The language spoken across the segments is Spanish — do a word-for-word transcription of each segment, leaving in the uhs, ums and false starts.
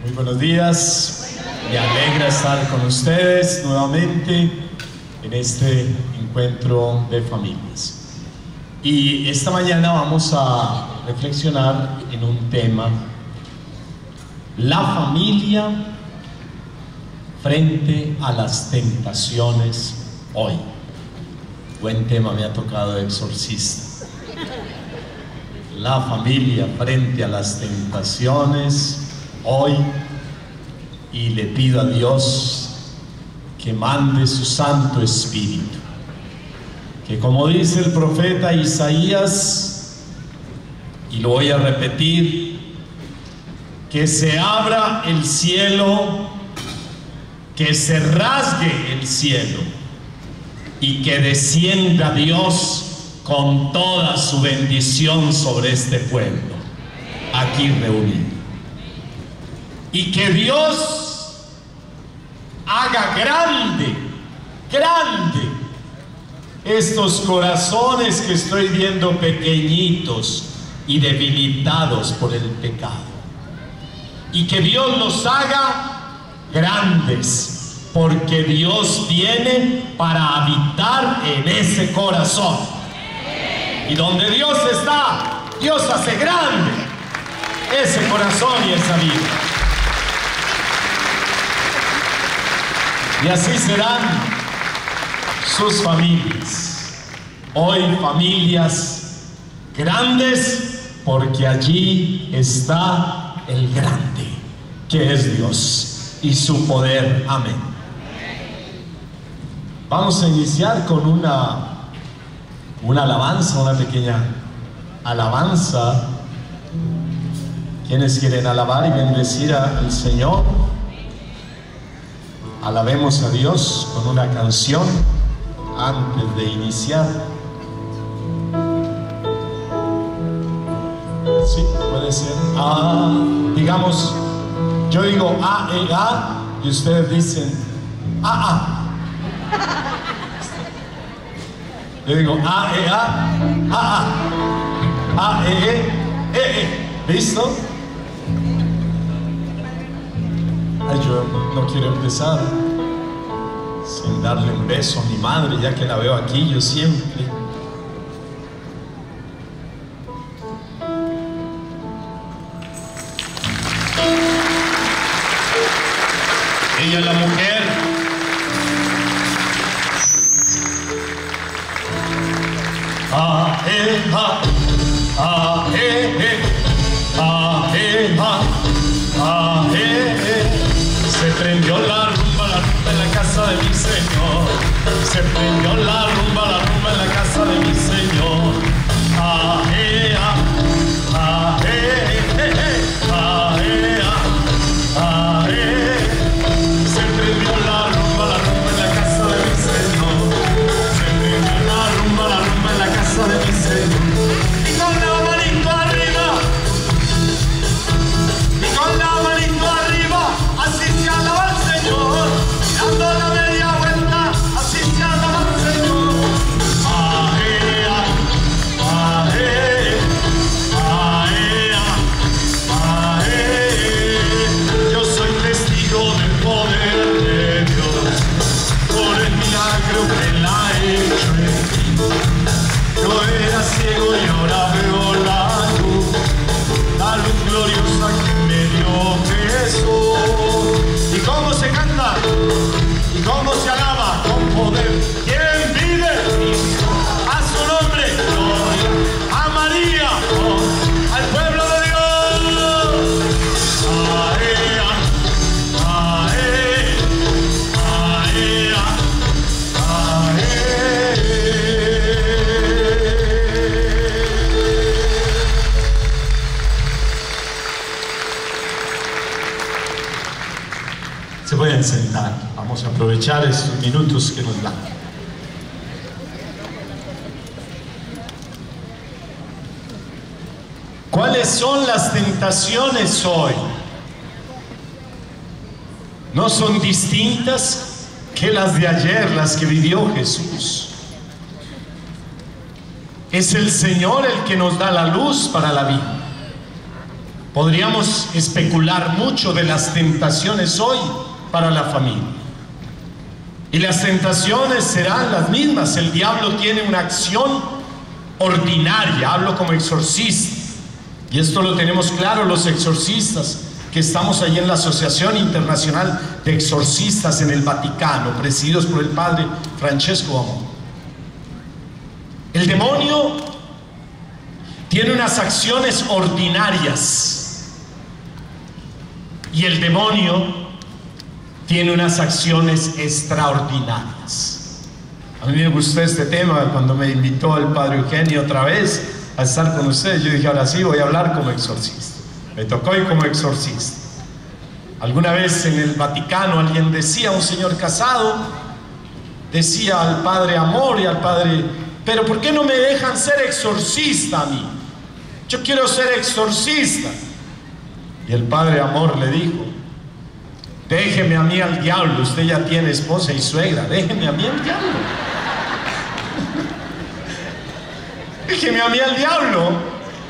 Muy buenos días, me alegra estar con ustedes nuevamente en este encuentro de familias. Y esta mañana vamos a reflexionar en un tema: la familia frente a las tentaciones hoy. Buen tema, me ha tocado de exorcista. La familia frente a las tentaciones hoy, y le pido a Dios que mande su Santo Espíritu, que, como dice el profeta Isaías, y lo voy a repetir, que se abra el cielo, que se rasgue el cielo y que descienda Dios con toda su bendición sobre este pueblo aquí reunido. Y que Dios haga grande, grande estos corazones que estoy viendo pequeñitos y debilitados por el pecado. Y que Dios los haga grandes, porque Dios viene para habitar en ese corazón. Y donde Dios está, Dios hace grande ese corazón y esa vida. Y así serán sus familias. Hoy familias grandes, porque allí está el grande, que es Dios y su poder. Amén. Vamos a iniciar con una, una alabanza, una pequeña alabanza. ¿Quiénes quieren alabar y bendecir al Señor? Alabemos a Dios con una canción antes de iniciar. Sí, puede ser. Ah, digamos, yo digo A, E, A, y ustedes dicen A, A. Yo digo A, E, A, A, A. A, E, E, E, E. ¿Listo? Ay, yo no quiero empezar sin darle un beso a mi madre, ya que la veo aquí, yo siempre. Ella es la mujer A, E, A, A, E, E, A, E, A, A, E, E. Se prendió la rumba, la rumba en la casa de mi Señor. Se prendió la rumba, la rumba en la casa de mi Señor. Ah, eh, ah, ah, eh, eh, eh, ah, eh, ah, ah, eh. Se prendió la rumba, la rumba en la casa de mi Señor. Se prendió la rumba, la rumba en la casa de mi Señor. Y con la manito arriba, y con la manito arriba, así se alaba al Señor, dando la media vuelta, así se alaba al Señor. Ah, eh, ah, eh, ah, eh, ah, eh. Yo soy testigo del poder de Dios, por el milagro que Él ha hecho en mí. Yo era ciego y ahora veo la luz, la luz gloriosa que me dio Jesús. ¿Y cómo se canta? ¿Y cómo se alaba? Con poder. ¿Quién vive? A su nombre, gloria. A María, oh, al pueblo de Dios. Ah, eh, ah, eh, ah, eh, ah, eh. Se pueden sentar. Vamos a aprovechar estos minutos que nos dan. ¿Cuáles son las tentaciones hoy? No son distintas que las de ayer, las que vivió Jesús. Es el Señor el que nos da la luz para la vida. Podríamos especular mucho de las tentaciones hoy para la familia. Y las tentaciones serán las mismas. El diablo tiene una acción ordinaria. Hablo como exorcista. Y esto lo tenemos claro los exorcistas que estamos allí en la Asociación Internacional de Exorcistas en el Vaticano, presididos por el padre Francesco Amor. El demonio tiene unas acciones ordinarias y el demonio tiene unas acciones extraordinarias. A mí me gustó este tema cuando me invitó el padre Eugenio otra vez a estar con ustedes. Yo dije, ahora sí voy a hablar como exorcista. Me tocó ir como exorcista. Alguna vez en el Vaticano alguien decía, un señor casado, decía al padre Amor y al padre, pero ¿por qué no me dejan ser exorcista a mí? Yo quiero ser exorcista. Y el padre Amor le dijo, déjeme a mí al diablo, usted ya tiene esposa y suegra, déjeme a mí al diablo. Déjeme a mí al diablo.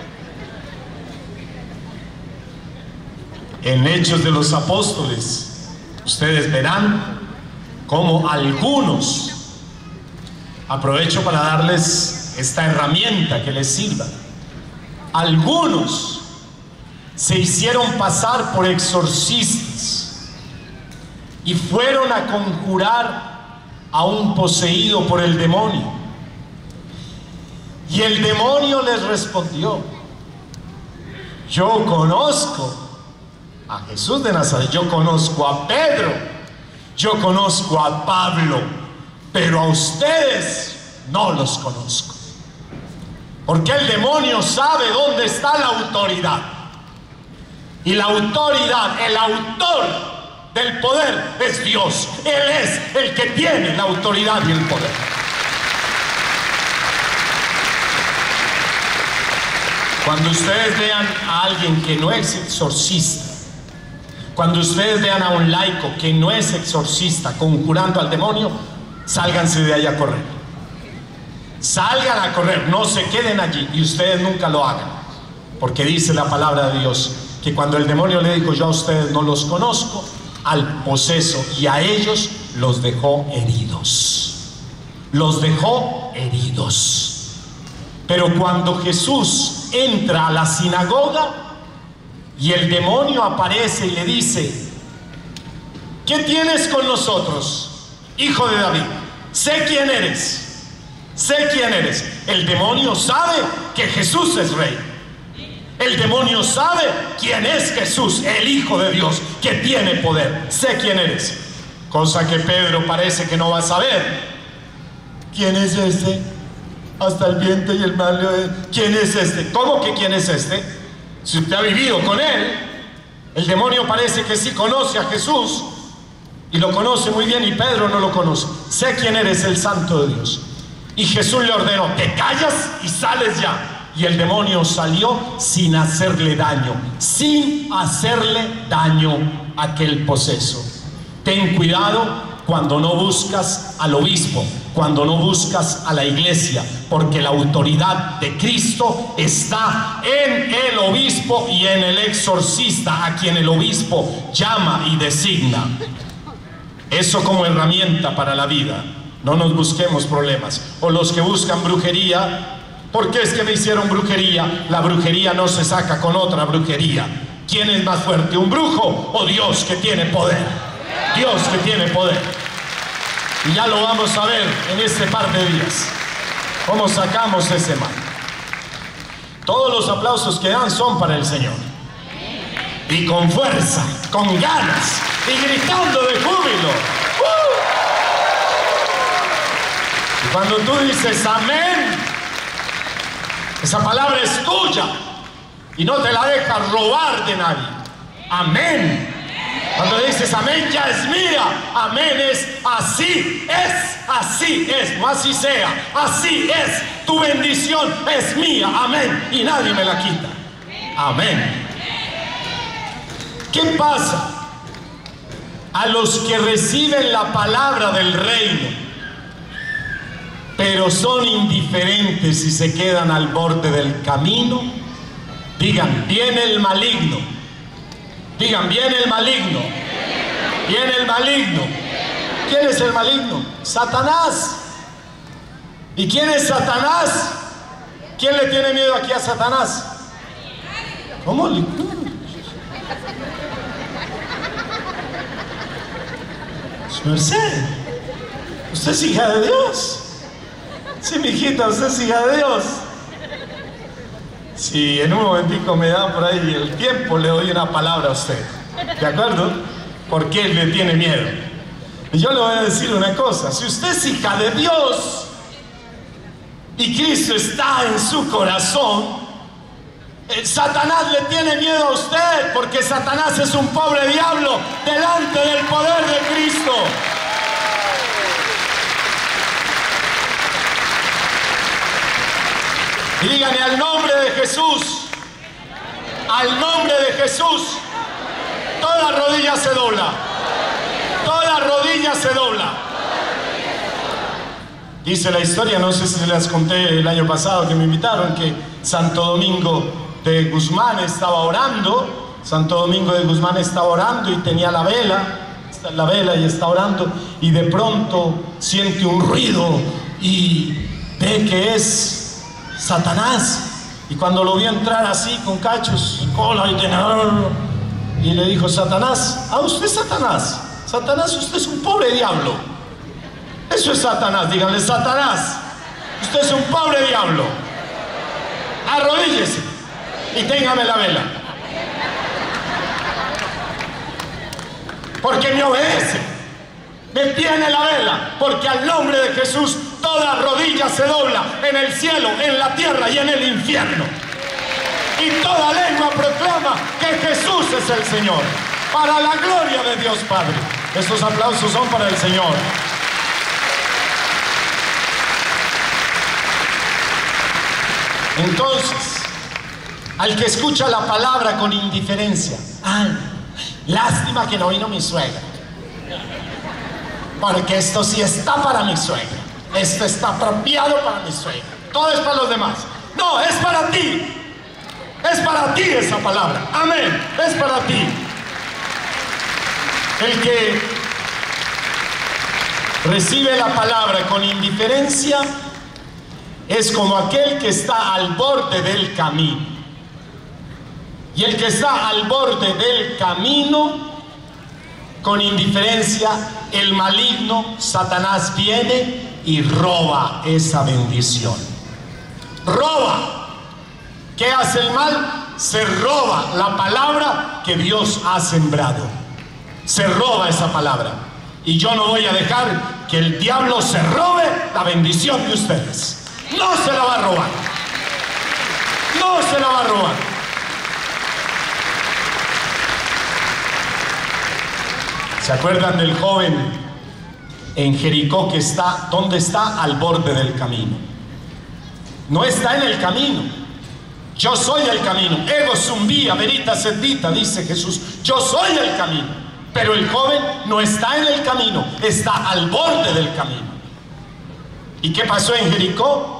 En Hechos de los Apóstoles, ustedes verán cómo algunos, aprovecho para darles esta herramienta que les sirva, algunos se hicieron pasar por exorcistas y fueron a conjurar a un poseído por el demonio. Y el demonio les respondió, yo conozco a Jesús de Nazaret, yo conozco a Pedro, yo conozco a Pablo, pero a ustedes no los conozco. Porque el demonio sabe dónde está la autoridad. Y la autoridad, el autor del poder es Dios. Él es el que tiene la autoridad y el poder. Cuando ustedes vean a alguien que no es exorcista, cuando ustedes vean a un laico que no es exorcista conjurando al demonio, sálganse de ahí a correr. Salgan a correr, no se queden allí y ustedes nunca lo hagan. Porque dice la palabra de Dios que cuando el demonio le dijo, yo a ustedes no los conozco, al poseso y a ellos los dejó heridos. Los dejó heridos. Pero cuando Jesús entra a la sinagoga y el demonio aparece y le dice, ¿qué tienes con nosotros, hijo de David? Sé quién eres, sé quién eres. El demonio sabe que Jesús es rey. El demonio sabe quién es Jesús, el Hijo de Dios, que tiene poder. Sé quién eres. Cosa que Pedro parece que no va a saber. ¿Quién es este? Hasta el viento y el mar. ¿Quién es este? ¿Cómo que quién es este? Si usted ha vivido con él. El demonio parece que sí conoce a Jesús y lo conoce muy bien, y Pedro no lo conoce. Sé quién eres, el Santo de Dios. Y Jesús le ordenó, te callas y sales ya. Y el demonio salió sin hacerle daño, sin hacerle daño a aquel poseso. Ten cuidado cuando no buscas al obispo, cuando no buscas a la iglesia, porque la autoridad de Cristo está en el obispo y en el exorcista, a quien el obispo llama y designa. Eso como herramienta para la vida. No nos busquemos problemas. O los que buscan brujería, ¿por qué es que me hicieron brujería? La brujería no se saca con otra brujería. ¿Quién es más fuerte, un brujo o Dios que tiene poder? Dios que tiene poder. Y ya lo vamos a ver en este par de días, cómo sacamos ese mal. Todos los aplausos que dan son para el Señor. Y con fuerza, con ganas, y gritando de júbilo. ¡Uh! Y cuando tú dices amén, esa palabra es tuya y no te la dejas robar de nadie. Amén. Cuando dices amén, ya es mía. Amén es así, es así es, no así sea, así es. Tu bendición es mía, amén, y nadie me la quita. Amén. ¿Qué pasa a los que reciben la palabra del reino, pero son indiferentes y se quedan al borde del camino? Digan, viene el maligno. Digan, viene el maligno. Viene el maligno. ¿Quién es el maligno? Satanás. ¿Y quién es Satanás? ¿Quién le tiene miedo aquí a Satanás? ¿Cómo le? Su merced. Usted es hija de Dios. Sí, mi hijita, usted es hija de Dios. Si en un momentico me da por ahí el tiempo, le doy una palabra a usted. ¿De acuerdo? Porque él le tiene miedo. Y yo le voy a decir una cosa. Si usted es hija de Dios y Cristo está en su corazón, Satanás le tiene miedo a usted, porque Satanás es un pobre diablo delante del poder de Cristo. Y díganle, al nombre de Jesús, al nombre de Jesús, toda rodilla se dobla, toda rodilla se dobla. Dice la historia, no sé si se las conté el año pasado que me invitaron, que Santo Domingo de Guzmán estaba orando, Santo Domingo de Guzmán estaba orando y tenía la vela, está en la vela y está orando, y de pronto siente un ruido y ve que es Satanás. Y cuando lo vio entrar así con cachos, cola y tenedor, y le dijo: Satanás, ah, usted es Satanás, Satanás, usted es un pobre diablo. Eso es Satanás, díganle: Satanás, usted es un pobre diablo. Arrodíllese y téngame la vela, porque me obedece, me tiene la vela, porque al nombre de Jesús toda rodilla se dobla, en el cielo, en la tierra y en el infierno, y toda lengua proclama que Jesús es el Señor, para la gloria de Dios Padre. Estos aplausos son para el Señor. Entonces, al que escucha la palabra con indiferencia: ay, lástima que no vino mi suegra, porque esto sí está para mi suegra, esto está apropiado para mi suegra, todo es para los demás. No, es para ti, es para ti esa palabra, amén, es para ti. El que recibe la palabra con indiferencia es como aquel que está al borde del camino. Y el que está al borde del camino, con indiferencia, el maligno, Satanás, viene y roba esa bendición. Roba. ¿Qué hace el mal? Se roba la palabra que Dios ha sembrado. Se roba esa palabra. Y yo no voy a dejar que el diablo se robe la bendición de ustedes. No se la va a robar. No se la va a robar. ¿Se acuerdan del joven en Jericó que está, ¿dónde está? Al borde del camino. No está en el camino. Yo soy el camino. Ego sum via veritas et vita, dice Jesús. Yo soy el camino. Pero el joven no está en el camino, está al borde del camino. ¿Y qué pasó en Jericó?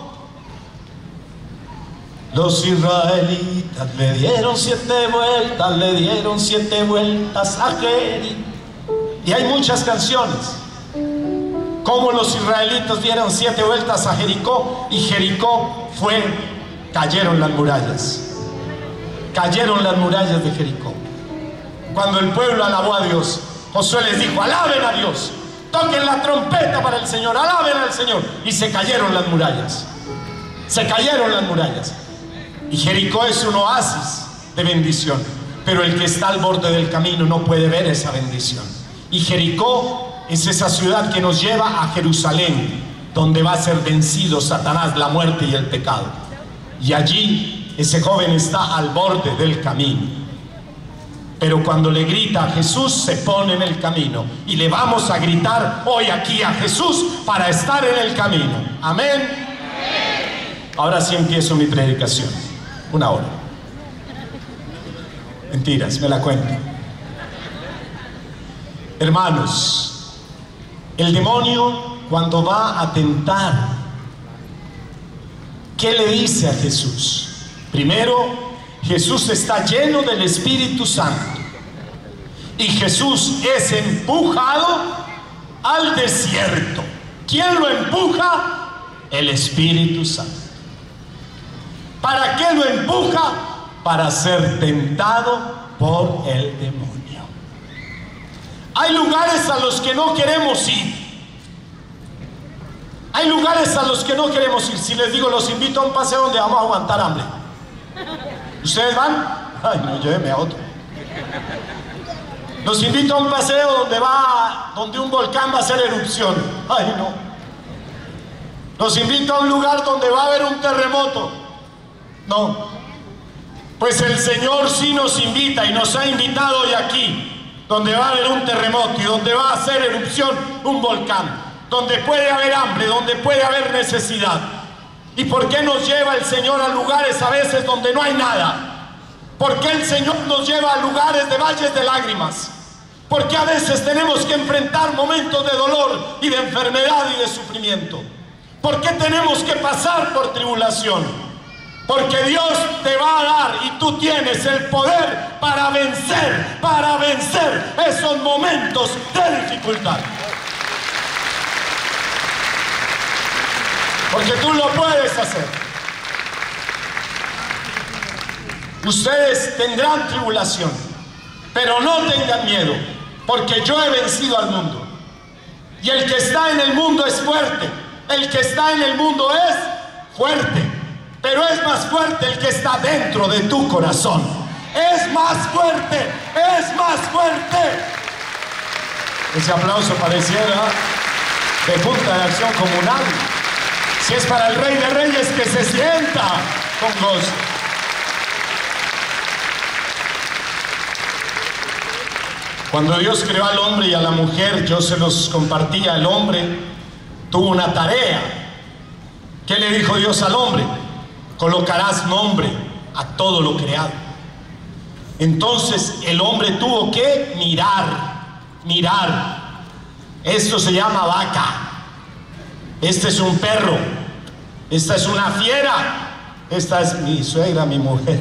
Los israelitas le dieron siete vueltas, le dieron siete vueltas a Jericó. Y hay muchas canciones. Cómo los israelitas dieron siete vueltas a Jericó, y Jericó fue, cayeron las murallas. Cayeron las murallas de Jericó. Cuando el pueblo alabó a Dios, Josué les dijo: alaben a Dios, toquen la trompeta para el Señor, alaben al Señor. Y se cayeron las murallas. Se cayeron las murallas. Y Jericó es un oasis de bendición, pero el que está al borde del camino no puede ver esa bendición. Y Jericó es esa ciudad que nos lleva a Jerusalén, donde va a ser vencido Satanás, la muerte y el pecado. Y allí ese joven está al borde del camino. Pero cuando le grita a Jesús, se pone en el camino. Y le vamos a gritar hoy aquí a Jesús para estar en el camino. Amén. Ahora sí empiezo mi predicación. Una hora. Mentiras, me la cuento. Hermanos, el demonio, cuando va a tentar, ¿qué le dice a Jesús? Primero, Jesús está lleno del Espíritu Santo y Jesús es empujado al desierto. ¿Quién lo empuja? El Espíritu Santo. ¿Para qué lo empuja? Para ser tentado por el demonio. Hay lugares a los que no queremos ir. Hay lugares a los que no queremos ir. Si les digo, los invito a un paseo donde vamos a aguantar hambre, ¿ustedes van? Ay, no, llévenme a otro. Los invito a un paseo donde va, donde un volcán va a hacer erupción. Ay, no. Los invito a un lugar donde va a haber un terremoto. No. Pues el Señor sí nos invita y nos ha invitado hoy aquí, donde va a haber un terremoto y donde va a hacer erupción un volcán, donde puede haber hambre, donde puede haber necesidad. ¿Y por qué nos lleva el Señor a lugares a veces donde no hay nada? ¿Por qué el Señor nos lleva a lugares de valles de lágrimas? ¿Por qué a veces tenemos que enfrentar momentos de dolor y de enfermedad y de sufrimiento? ¿Por qué tenemos que pasar por tribulación? Porque Dios te va a dar y tú tienes el poder para vencer, para vencer esos momentos de dificultad. Porque tú lo puedes hacer. Ustedes tendrán tribulación, pero no tengan miedo, porque yo he vencido al mundo. Y el que está en el mundo es fuerte. El que está en el mundo es fuerte. Pero es más fuerte el que está dentro de tu corazón. Es más fuerte, es más fuerte. Ese aplauso pareciera de Junta de Acción Comunal. Si es para el Rey de Reyes, que se sienta con gozo. Cuando Dios creó al hombre y a la mujer, yo se los compartía, el hombre tuvo una tarea. ¿Qué le dijo Dios al hombre? Colocarás nombre a todo lo creado. Entonces el hombre tuvo que mirar, mirar. Esto se llama vaca. Este es un perro. Esta es una fiera. Esta es mi suegra, mi mujer.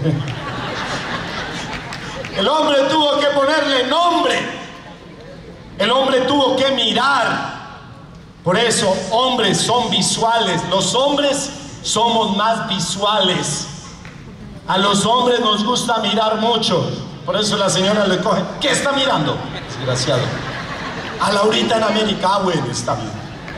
El hombre tuvo que ponerle nombre. El hombre tuvo que mirar. Por eso, hombres son visuales. Los hombres somos más visuales. A los hombres nos gusta mirar mucho. Por eso la señora le coge. ¿Qué está mirando? Desgraciado. A Laurita en América, ah, bueno, está bien.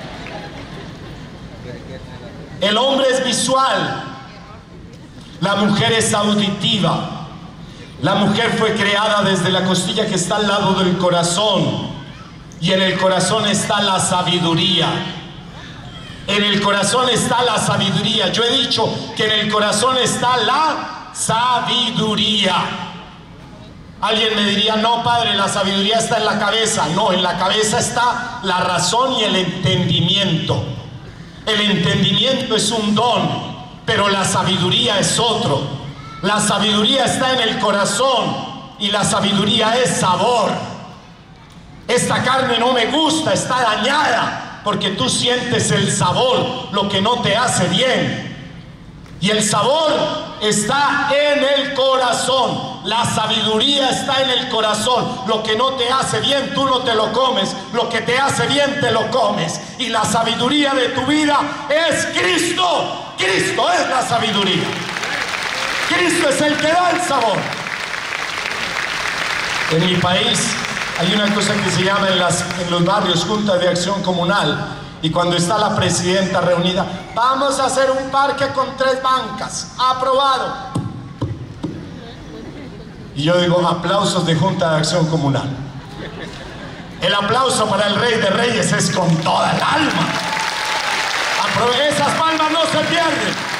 El hombre es visual. La mujer es auditiva. La mujer fue creada desde la costilla que está al lado del corazón. Y en el corazón está la sabiduría. En el corazón está la sabiduría. Yo he dicho que en el corazón está la sabiduría. Alguien me diría, no, padre, la sabiduría está en la cabeza. No, en la cabeza está la razón y el entendimiento. El entendimiento es un don, pero la sabiduría es otro. La sabiduría está en el corazón y la sabiduría es sabor. Esta carne no me gusta, está dañada, porque tú sientes el sabor, lo que no te hace bien. Y el sabor está en el corazón. La sabiduría está en el corazón. Lo que no te hace bien, tú no te lo comes. Lo que te hace bien, te lo comes. Y la sabiduría de tu vida es Cristo. Cristo es la sabiduría. Cristo es el que da el sabor. En mi país hay una cosa que se llama en, las, en los barrios Junta de Acción Comunal. Y cuando está la presidenta reunida, vamos a hacer un parque con tres bancas. Aprobado. Y yo digo, aplausos de Junta de Acción Comunal. El aplauso para el Rey de Reyes es con toda el alma. Esas palmas no se pierden.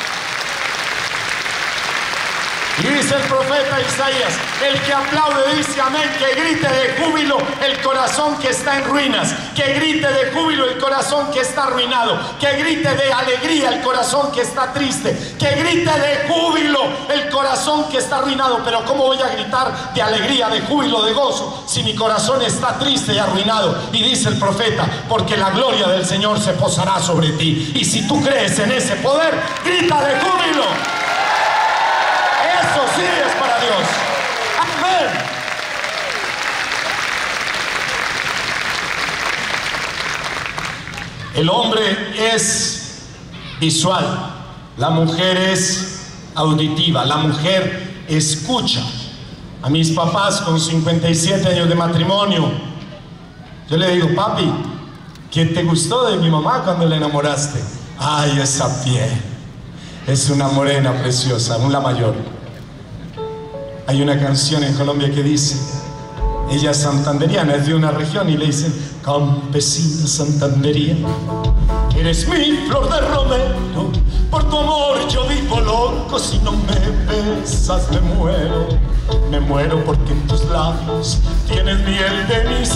Y dice el profeta Isaías, el que aplaude dice amén, que grite de júbilo el corazón que está en ruinas, que grite de júbilo el corazón que está arruinado, que grite de alegría el corazón que está triste, que grite de júbilo el corazón que está arruinado. Pero ¿cómo voy a gritar de alegría, de júbilo, de gozo, si mi corazón está triste y arruinado? Y dice el profeta, porque la gloria del Señor se posará sobre ti. Y si tú crees en ese poder, grita de júbilo. Eso sí es El hombre es visual, la mujer es auditiva, la mujer escucha. A mis papás con cincuenta y siete años de matrimonio, yo le digo, papi, ¿qué te gustó de mi mamá cuando la enamoraste? Ay, esa piel, es una morena preciosa, una mayor. Hay una canción en Colombia que dice, ella es santanderiana, es de una región, y le dicen, campesina santanderiana, eres mi flor de romero, por tu amor yo vivo loco, si no me besas me muero, me muero porque en tus labios tienes miel de mis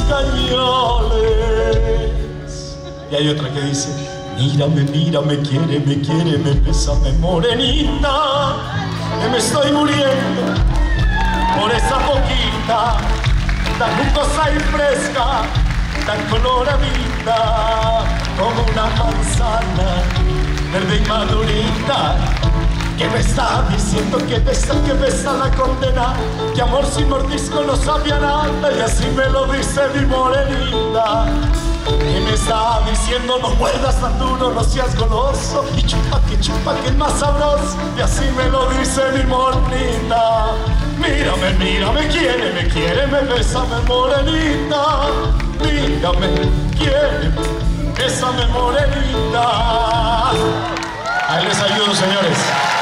cañones. Y hay otra que dice, mírame, mírame, quiere, me quiere, me bésame morenita, que me estoy muriendo por esa boquita tan jugosa y fresca, tan coloradita como una manzana verde y madurita, que me está diciendo que besa, que besa la condena, que amor sin mordisco no sabía nada, y así me lo dice mi morenita. Que me está diciendo, no muerdas tan duro, no seas goloso, y chupa que chupa que es más sabroso, y así me lo dice mi morenita. Mírame, mírame, quiere, me quiere, me bésame morenita. Mírame, quiere, bésame morenita. Ahí les ayudo, señores.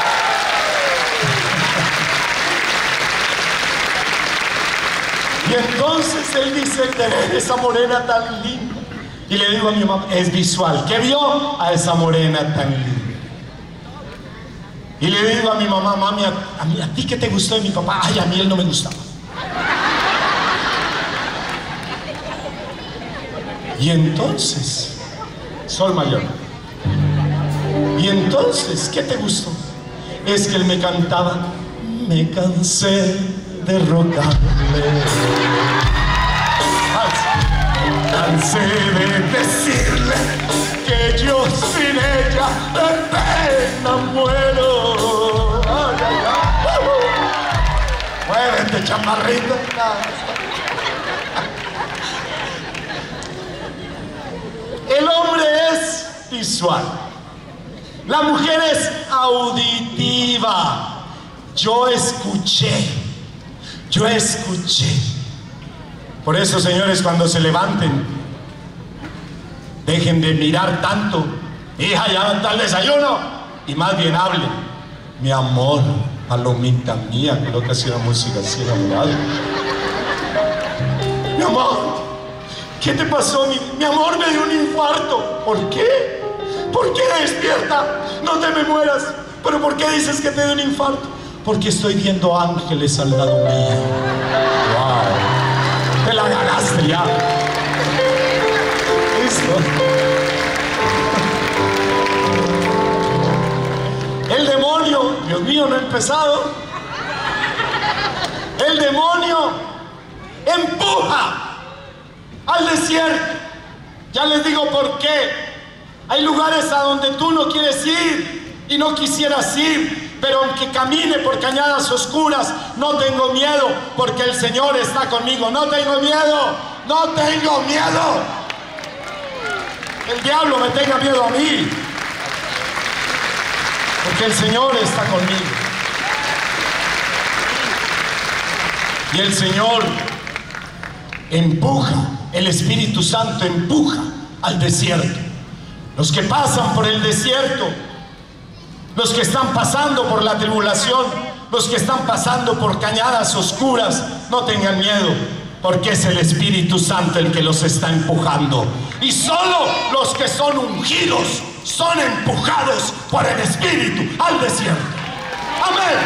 Y entonces él dice, de ver esa morena tan linda. Y le digo a mi mamá, es visual. ¿Qué vio? A esa morena tan linda. Y le digo a mi mamá, mami, a, a, mí, ¿a ti qué te gustó de mi papá? Ay, a mí él no me gustaba. Y entonces, sol mayor. Y entonces, ¿qué te gustó? Es que él me cantaba, me cansé de rogarle, cansé de decirle que yo sin ella de pena muero. Ay, ay, ay. Uh-huh. Muévete, chamarrita. El hombre es visual, la mujer es auditiva. Yo escuché, yo escuché. Por eso, señores, cuando se levanten, dejen de mirar tanto. Hija, ya está el desayuno. Y más bien hablen. Mi amor, palomita mía, creo que hacía música así enamorada. Mi amor, ¿qué te pasó? Mi, mi amor, me dio un infarto. ¿Por qué? ¿Por qué despierta? No te me mueras. ¿Pero por qué dices que te dio un infarto? Porque estoy viendo ángeles al lado mío. Wow. Te la ganaste ya. Listo. El demonio, Dios mío, no he empezado. El demonio empuja al desierto. Ya les digo por qué. Hay lugares a donde tú no quieres ir y no quisieras ir. Pero aunque camine por cañadas oscuras, no tengo miedo, porque el Señor está conmigo. No tengo miedo, no tengo miedo. El diablo me tenga miedo a mí, porque el Señor está conmigo. Y el Señor empuja, el Espíritu Santo empuja al desierto. Los que pasan por el desierto, los que están pasando por la tribulación, los que están pasando por cañadas oscuras, no tengan miedo, porque es el Espíritu Santo el que los está empujando. Y solo los que son ungidos son empujados por el Espíritu al desierto. Amén.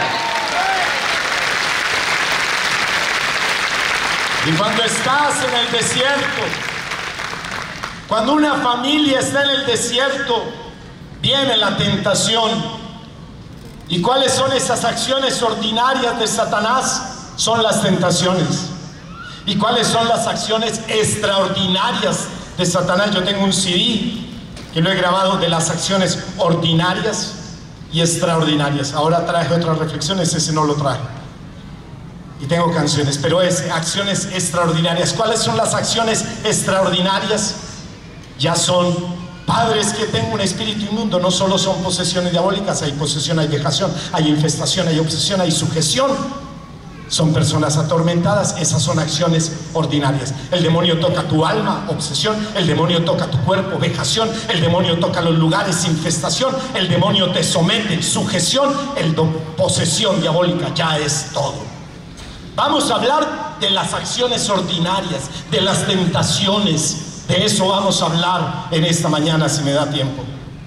Y cuando estás en el desierto, cuando una familia está en el desierto, viene la tentación. ¿Y cuáles son esas acciones ordinarias de Satanás? Son las tentaciones. ¿Y cuáles son las acciones extraordinarias de Satanás? Yo tengo un C D que lo he grabado de las acciones ordinarias y extraordinarias. Ahora traje otras reflexiones, ese no lo traje. Y tengo canciones, pero es acciones extraordinarias. ¿Cuáles son las acciones extraordinarias? Ya son Padre, es que tengo un espíritu inmundo. No solo son posesiones diabólicas, hay posesión, hay vejación, hay infestación, hay obsesión, hay sujeción. Son personas atormentadas, esas son acciones ordinarias. El demonio toca tu alma, obsesión. El demonio toca tu cuerpo, vejación. El demonio toca los lugares, infestación. El demonio te somete, sujeción. El do, posesión diabólica, ya es todo. Vamos a hablar de las acciones ordinarias, de las tentaciones. De eso vamos a hablar en esta mañana, si me da tiempo.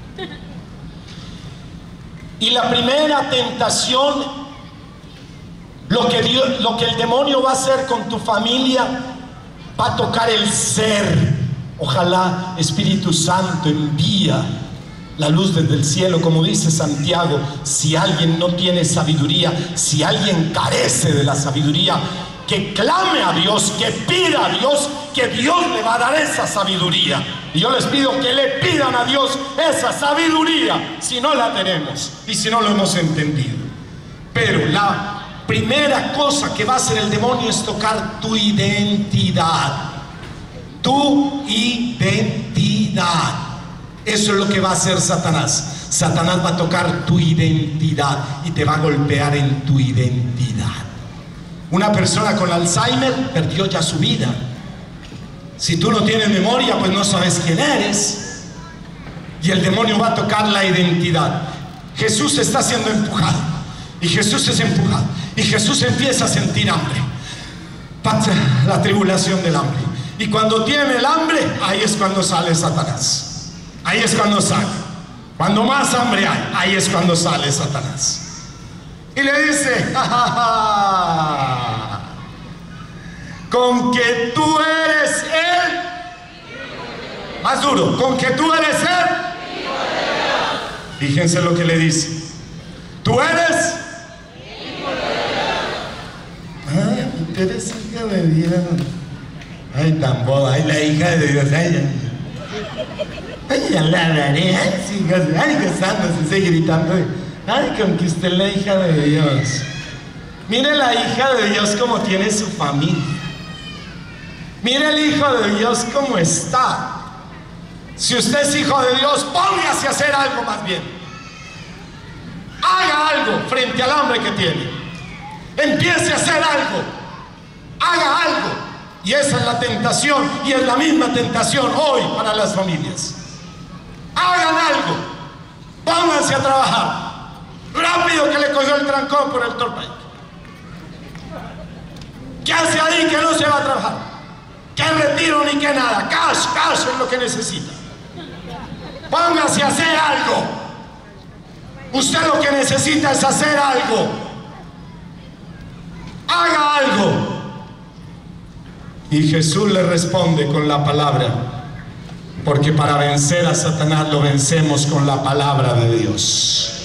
Y la primera tentación, Lo que, Dios, lo que el demonio va a hacer con tu familia, va a tocar el ser. Ojalá Espíritu Santo envía la luz desde el cielo, como dice Santiago. Si alguien no tiene sabiduría, si alguien carece de la sabiduría, que clame a Dios, que pida a Dios, que Dios le va a dar esa sabiduría. Y yo les pido que le pidan a Dios esa sabiduría, si no la tenemos y si no lo hemos entendido. Pero la primera cosa que va a hacer el demonio es tocar tu identidad. Tu identidad. Eso es lo que va a hacer Satanás. Satanás va a tocar tu identidad y te va a golpear en tu identidad. Una persona con Alzheimer perdió ya su vida. Si tú no tienes memoria, pues no sabes quién eres. Y el demonio va a tocar la identidad. Jesús está siendo empujado. Y Jesús es empujado. Y Jesús empieza a sentir hambre. La tribulación del hambre. Y cuando tiene el hambre, ahí es cuando sale Satanás. Ahí es cuando sale. Cuando más hambre hay, ahí es cuando sale Satanás. Y le dice, ja, ja, ja, con que tú eres él. Más duro, con que tú eres él. Fíjense lo que le dice. Tú eres. Ay, tú eres hija de Dios. Ay, tan boba, ay, la hija de Dios, ay, ay, ya la daré, ay, sí, ay, gozándose, sigue gritando, ay, con que usted es la hija de Dios. Mire la hija de Dios como tiene su familia. Mire el hijo de Dios cómo está. Si usted es hijo de Dios, póngase a hacer algo más bien. Haga algo frente al hambre que tiene. Empiece a hacer algo. Haga algo. Y esa es la tentación, y es la misma tentación hoy para las familias. Hagan algo. Pónganse a trabajar. Rápido, que le cogió el trancón por el Turnpike. ¿Qué hace ahí que no se va a trabajar? ¿Qué retiro ni qué nada? Cash, cash es lo que necesita. Póngase a hacer algo. Usted lo que necesita es hacer algo. Haga algo. Y Jesús le responde con la palabra, porque para vencer a Satanás lo vencemos con la palabra de Dios.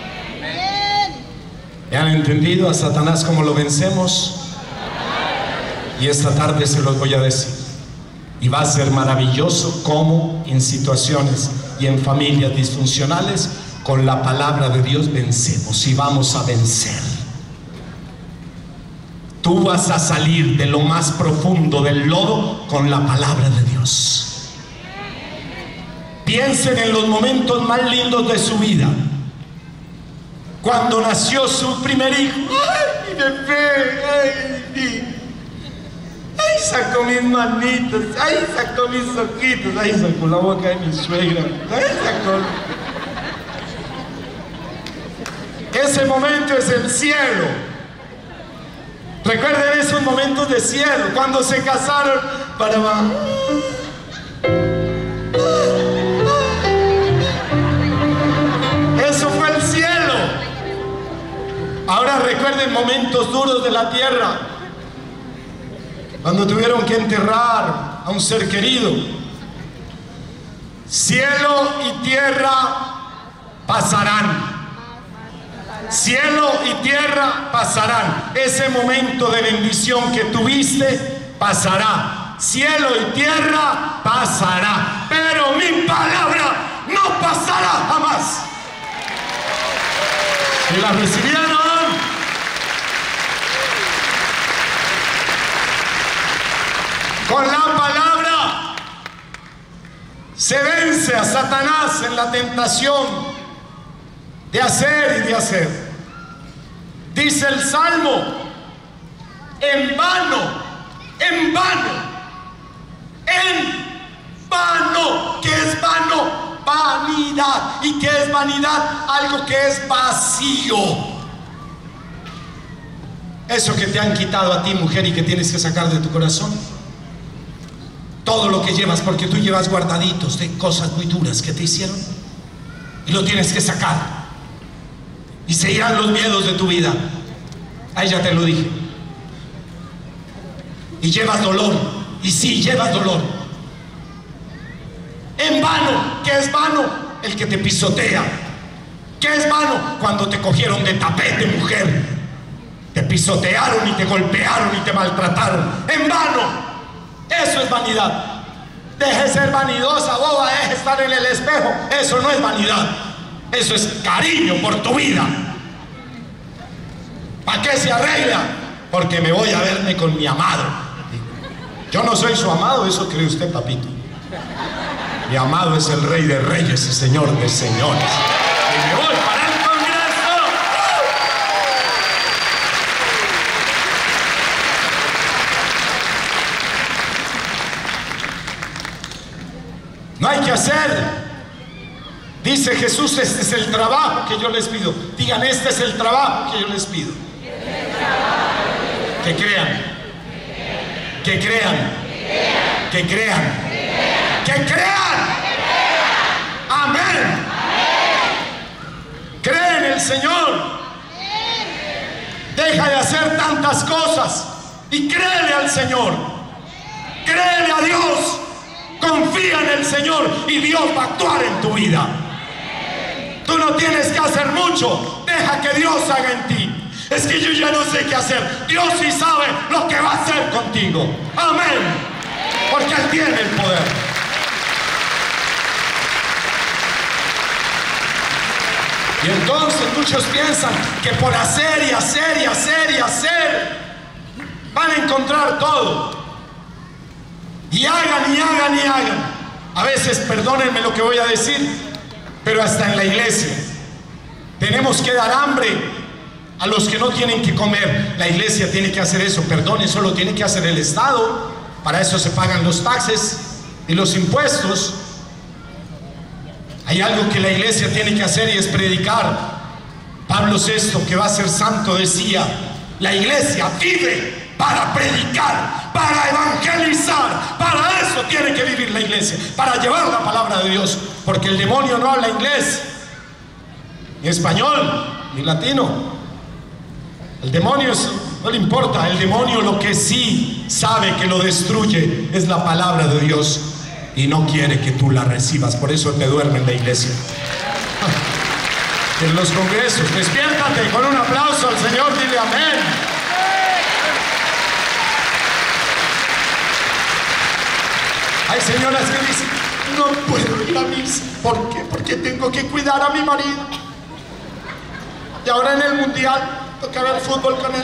¿Me han entendido a Satanás cómo lo vencemos? Y esta tarde se los voy a decir. Y va a ser maravilloso cómo en situaciones y en familias disfuncionales con la palabra de Dios vencemos y vamos a vencer. Tú vas a salir de lo más profundo del lodo con la palabra de Dios. Piensen en los momentos más lindos de su vida. Cuando nació su primer hijo. ¡Ay, mi bebé! ¡Ay, mi! ¡Ay, sacó mis manitos! ¡Ay, sacó mis ojitos! ¡Ay, sacó la boca de mi suegra! ¡Ay, sacó! Ese momento es el cielo. Recuerden esos momentos de cielo, cuando se casaron para... Eso fue el cielo. Ahora recuerden momentos duros de la tierra, cuando tuvieron que enterrar a un ser querido. Cielo y tierra pasarán. Cielo y tierra pasarán. Ese momento de bendición que tuviste pasará. Cielo y tierra pasará. Pero mi palabra no pasará jamás. ¿Y la recibieron? Con la palabra Se vence a Satanás en la tentación de hacer y de hacer. Dice el Salmo: en vano, en vano, en vano. ¿Qué es vano? Vanidad. ¿Y qué es vanidad? Algo que es vacío. Eso que te han quitado a ti, mujer, y que tienes que sacar de tu corazón. Todo lo que llevas, porque tú llevas guardaditos de cosas muy duras que te hicieron, y lo tienes que sacar. Y se irán los miedos de tu vida. Ahí ya te lo dije. Y llevas dolor. Y sí, llevas dolor. En vano. ¿Qué es vano? El que te pisotea. ¿Qué es vano? Cuando te cogieron de tapete, mujer. Te pisotearon y te golpearon y te maltrataron. En vano. Eso es vanidad. Deje de ser vanidosa, boba. Deje de estar en el espejo. Eso no es vanidad. Eso es cariño por tu vida. ¿Para qué se arregla? Porque me voy a verme con mi amado. Yo no soy su amado, eso cree usted, papito. Mi amado es el Rey de Reyes y Señor de Señores. Y me voy para el Congreso. No hay que hacer. Dice Jesús: este es el trabajo que yo les pido. Digan: este es el trabajo que yo les pido. Que crean. Que crean. Que crean. Que crean. Amén. Cree en el Señor. Deja de hacer tantas cosas y créele al Señor. Créele a Dios. Confía en el Señor y Dios va a actuar en tu vida. Tú no tienes que hacer mucho. Deja que Dios haga en ti. Es que yo ya no sé qué hacer. Dios sí sabe lo que va a hacer contigo. Amén. Porque Él tiene el poder. Y entonces muchos piensan que por hacer y hacer y hacer y hacer van a encontrar todo. Y hagan y hagan y hagan. A veces, perdónenme lo que voy a decir, pero hasta en la iglesia tenemos que dar hambre a los que no tienen que comer. La iglesia tiene que hacer eso. Perdón, eso lo tiene que hacer el Estado. Para eso se pagan los taxes y los impuestos. Hay algo que la iglesia tiene que hacer y es predicar. Pablo sexto, que va a ser santo, decía: la iglesia vive para predicar, para evangelizar. Para eso tiene que vivir la iglesia, para llevar la palabra de Dios. Porque el demonio no habla inglés, ni español, ni latino. El demonio es, no le importa. El demonio lo que sí sabe que lo destruye es la palabra de Dios, y no quiere que tú la recibas. Por eso te duerme en la iglesia, en los congresos. Despiértate con un aplauso al Señor. Dile amén. Hay señoras que dicen: no puedo ir a misa. ¿Por qué? Porque tengo que cuidar a mi marido. Y ahora en el mundial toca ver fútbol con él.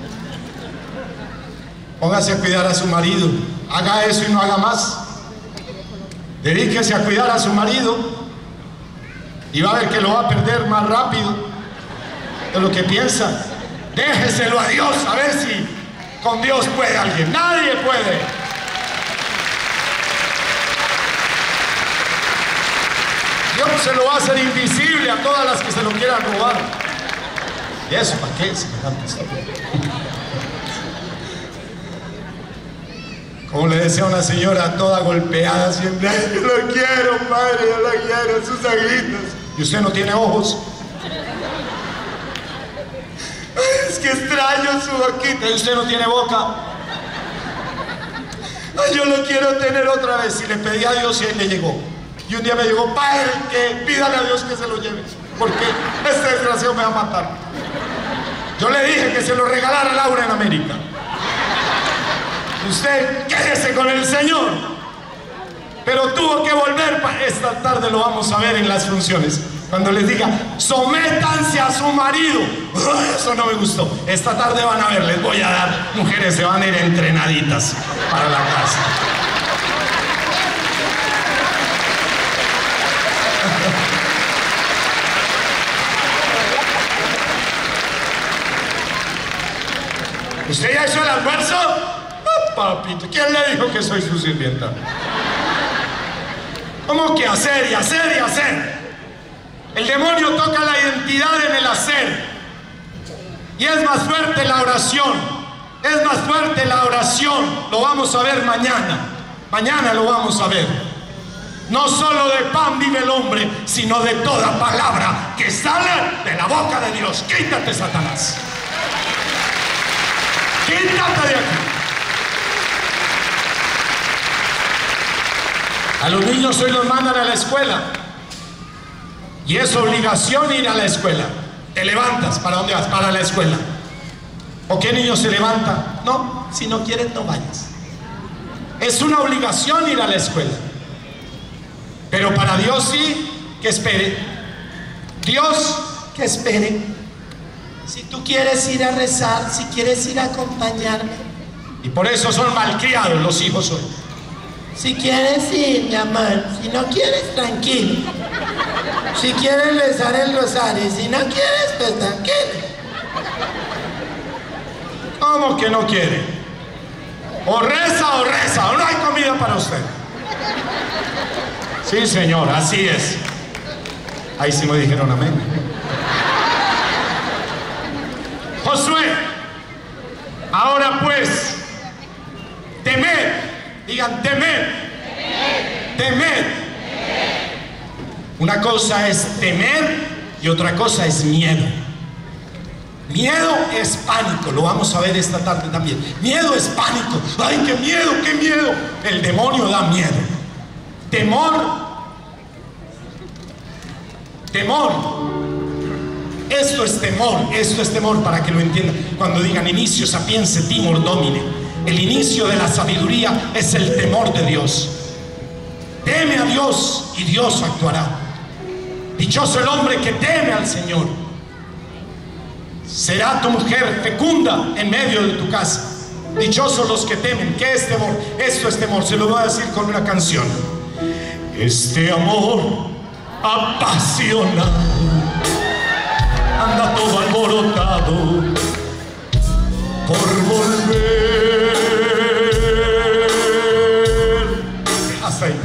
Póngase a cuidar a su marido. Haga eso y no haga más. Dedíquese a cuidar a su marido y va a ver que lo va a perder más rápido de lo que piensa. Déjeselo a Dios, a ver si con Dios puede alguien. Nadie puede. Dios se lo va a hacer invisible a todas las que se lo quieran robar. ¿Y eso para qué? Semejante historia. Como le decía una señora toda golpeada siempre: ay, yo lo quiero, padre, yo lo quiero, sus ojitos. ¿Y usted no tiene ojos? Ay, es que extraño su boquita. ¿Y usted no tiene boca? Ay, yo lo quiero tener otra vez. Y le pedí a Dios y él le llegó. Y un día me dijo: padre, que pídale a Dios que se lo lleve, porque este desgraciado me va a matar. Yo le dije que se lo regalara a Laura en América. Usted quédese con el Señor. Pero tuvo que volver. Esta tarde lo vamos a ver en las funciones, cuando les diga: sométanse a su marido. Eso no me gustó. Esta tarde van a ver, les voy a dar. Mujeres se van a ir entrenaditas para la casa. ¿Usted ya hizo el almuerzo? Oh, papito, ¿quién le dijo que soy su sirvienta? ¿Cómo que hacer y hacer y hacer? El demonio toca la identidad en el hacer. Y es más fuerte la oración. Es más fuerte la oración. Lo vamos a ver mañana. Mañana lo vamos a ver. No solo de pan vive el hombre, sino de toda palabra que sale de la boca de Dios. Quítate, Satanás. Quítate de aquí. A los niños hoy los mandan a la escuela. Y es obligación ir a la escuela. Te levantas. ¿Para dónde vas? Para la escuela. ¿O qué niño se levanta? No, si no quieres no vayas. Es una obligación ir a la escuela. Pero para Dios sí, que espere. Dios, que espere. Si tú quieres ir a rezar, si quieres ir a acompañarme. Y por eso son malcriados los hijos hoy. Si quieres ir, mi amor. Si no quieres, tranquilo. Si quieres rezar el rosario, si no quieres, pues tranquilo. ¿Cómo que no quiere? O reza o reza, o no hay comida para usted. Sí, señor, así es. Ahí sí me dijeron amén. Josué, ahora pues, temed, digan temed, temed. Una cosa es temer y otra cosa es miedo. Miedo es pánico, lo vamos a ver esta tarde también. Miedo es pánico. ¡Ay, qué miedo, qué miedo! El demonio da miedo. Temor. Temor. Esto es temor, esto es temor para que lo entiendan. Cuando digan inicio sapiense timor domine. El inicio de la sabiduría es el temor de Dios. Teme a Dios y Dios actuará. Dichoso el hombre que teme al Señor. Será tu mujer fecunda en medio de tu casa. Dichosos los que temen. ¿Qué es temor? Esto es temor. Se lo voy a decir con una canción. Este amor apasionado anda todo alborotado por volver. Hasta ahí.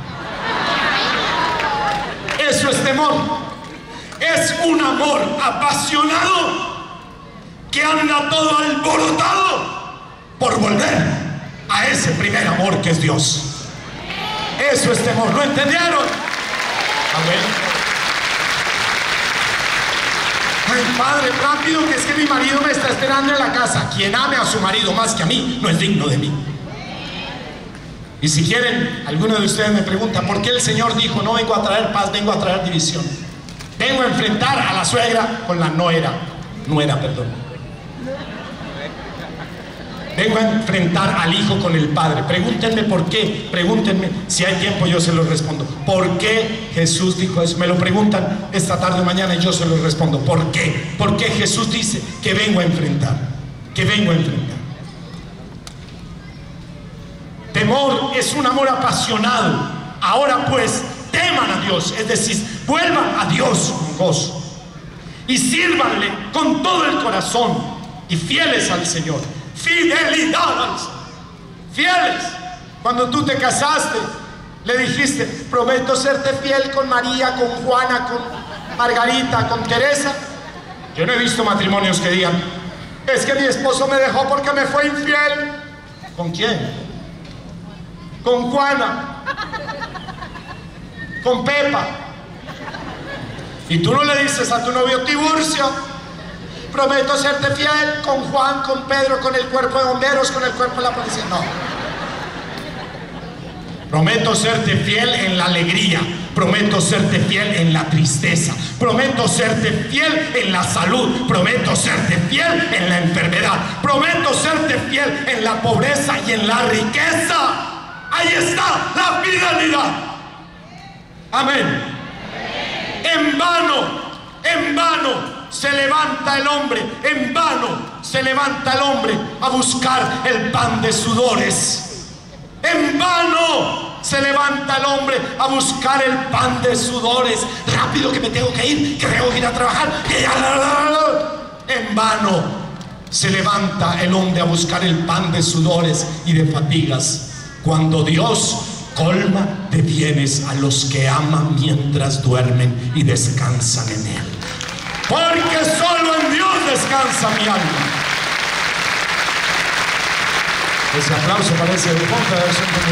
Eso es temor. Es un amor apasionado que anda todo alborotado por volver a ese primer amor que es Dios. Eso es temor. ¿Lo entendieron? Amén. Ay, padre, rápido, que es que mi marido me está esperando en la casa. Quien ame a su marido más que a mí no es digno de mí. Y si quieren, alguno de ustedes me pregunta ¿por qué el Señor dijo no vengo a traer paz, vengo a traer división? Vengo a enfrentar a la suegra con la nuera, nuera, perdón. Vengo a enfrentar al hijo con el padre. Pregúntenme por qué, pregúntenme, si hay tiempo yo se los respondo. ¿Por qué Jesús dijo eso? Me lo preguntan esta tarde o mañana y yo se los respondo. ¿Por qué? Porque Jesús dice que vengo a enfrentar, que vengo a enfrentar. Temor es un amor apasionado. Ahora pues, teman a Dios, es decir, vuelvan a Dios con gozo y sírvanle con todo el corazón y fieles al Señor. Fidelidad al Señor. Fieles. Cuando tú te casaste, le dijiste, prometo serte fiel con María, con Juana, con Margarita, con Teresa. Yo no he visto matrimonios que digan, es que mi esposo me dejó porque me fue infiel. ¿Con quién? Con Juana, con Pepa. Y tú no le dices a tu novio, Tiburcio, prometo serte fiel con Juan, con Pedro, con el cuerpo de bomberos, con el cuerpo de la policía. No. Prometo serte fiel en la alegría, prometo serte fiel en la tristeza, prometo serte fiel en la salud, prometo serte fiel en la enfermedad, prometo serte fiel en la pobreza y en la riqueza. Ahí está la fidelidad. Amén. En vano, en vano se levanta el hombre, en vano se levanta el hombre a buscar el pan de sudores. En vano se levanta el hombre a buscar el pan de sudores. Rápido que me tengo que ir, que tengo que ir a trabajar. Que ya... En vano. se levanta el hombre a buscar el pan de sudores y de fatigas, cuando Dios colma de bienes a los que aman mientras duermen y descansan en Él. Porque solo en Dios descansa mi alma. Ese aplauso parece de fondo.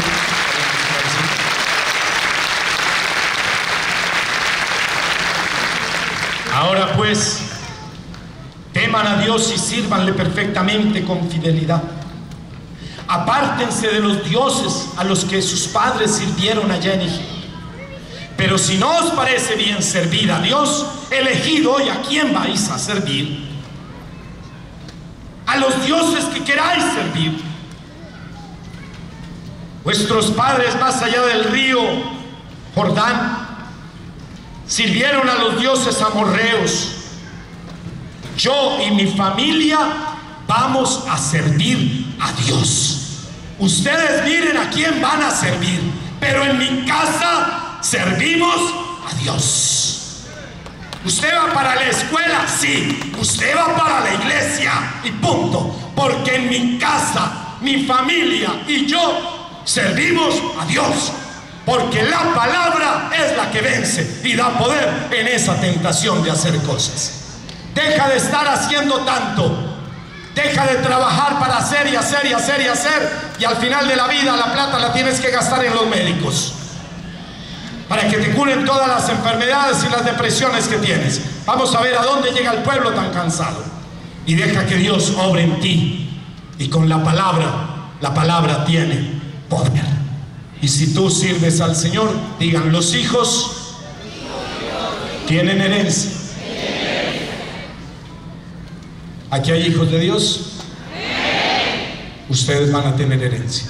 Ahora pues, teman a Dios y sírvanle perfectamente con fidelidad. Apártense de los dioses a los que sus padres sirvieron allá en Egipto. Pero si no os parece bien servir a Dios, elegid hoy a quién vais a servir. A los dioses que queráis servir. Vuestros padres más allá del río Jordán sirvieron a los dioses amorreos. Yo y mi familia vamos a servir a Dios. Ustedes miren a quién van a servir, pero en mi casa servimos a Dios. ¿Usted va para la escuela? Sí. Usted va para la iglesia y punto. Porque en mi casa, mi familia y yo servimos a Dios. Porque la palabra es la que vence y da poder en esa tentación de hacer cosas. Deja de estar haciendo tanto. Deja de trabajar para hacer y hacer y hacer y hacer, y al final de la vida la plata la tienes que gastar en los médicos para que te curen todas las enfermedades y las depresiones que tienes. Vamos a ver a dónde llega el pueblo tan cansado. Y deja que Dios obre en ti. Y con la palabra, la palabra tiene poder. Y si tú sirves al Señor, digan: los hijos tienen herencia. ¿Aquí hay hijos de Dios? Ustedes van a tener herencia.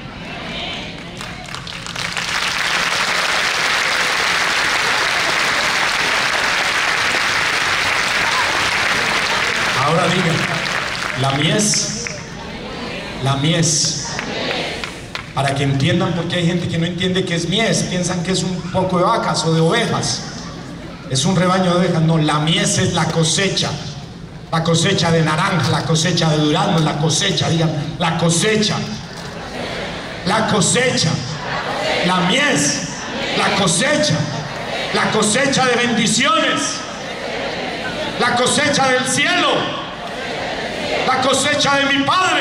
Ahora digan: la mies, la mies. Para que entiendan, porque hay gente que no entiende qué es mies, piensan que es un poco de vacas o de ovejas. Es un rebaño de ovejas. No, la mies es la cosecha. La cosecha de naranja, la cosecha de durazno, la cosecha, digan, la cosecha. La cosecha. La mies, la cosecha. La cosecha de bendiciones. La cosecha del cielo. La cosecha de mi Padre.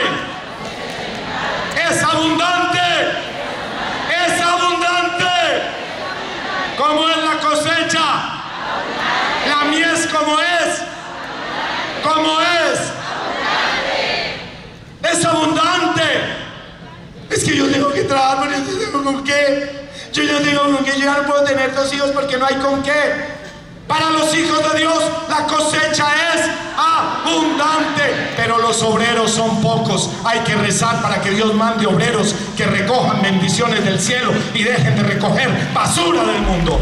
Es abundante. Es abundante. Como es la cosecha. La mies como es. ¿Cómo es? Es abundante. Es que yo tengo que trabajar, pero yo no tengo con qué. Yo no tengo con qué. Yo ya no puedo tener dos hijos porque no hay con qué. Para los hijos de Dios la cosecha es abundante, pero los obreros son pocos. Hay que rezar para que Dios mande obreros que recojan bendiciones del cielo y dejen de recoger basura del mundo.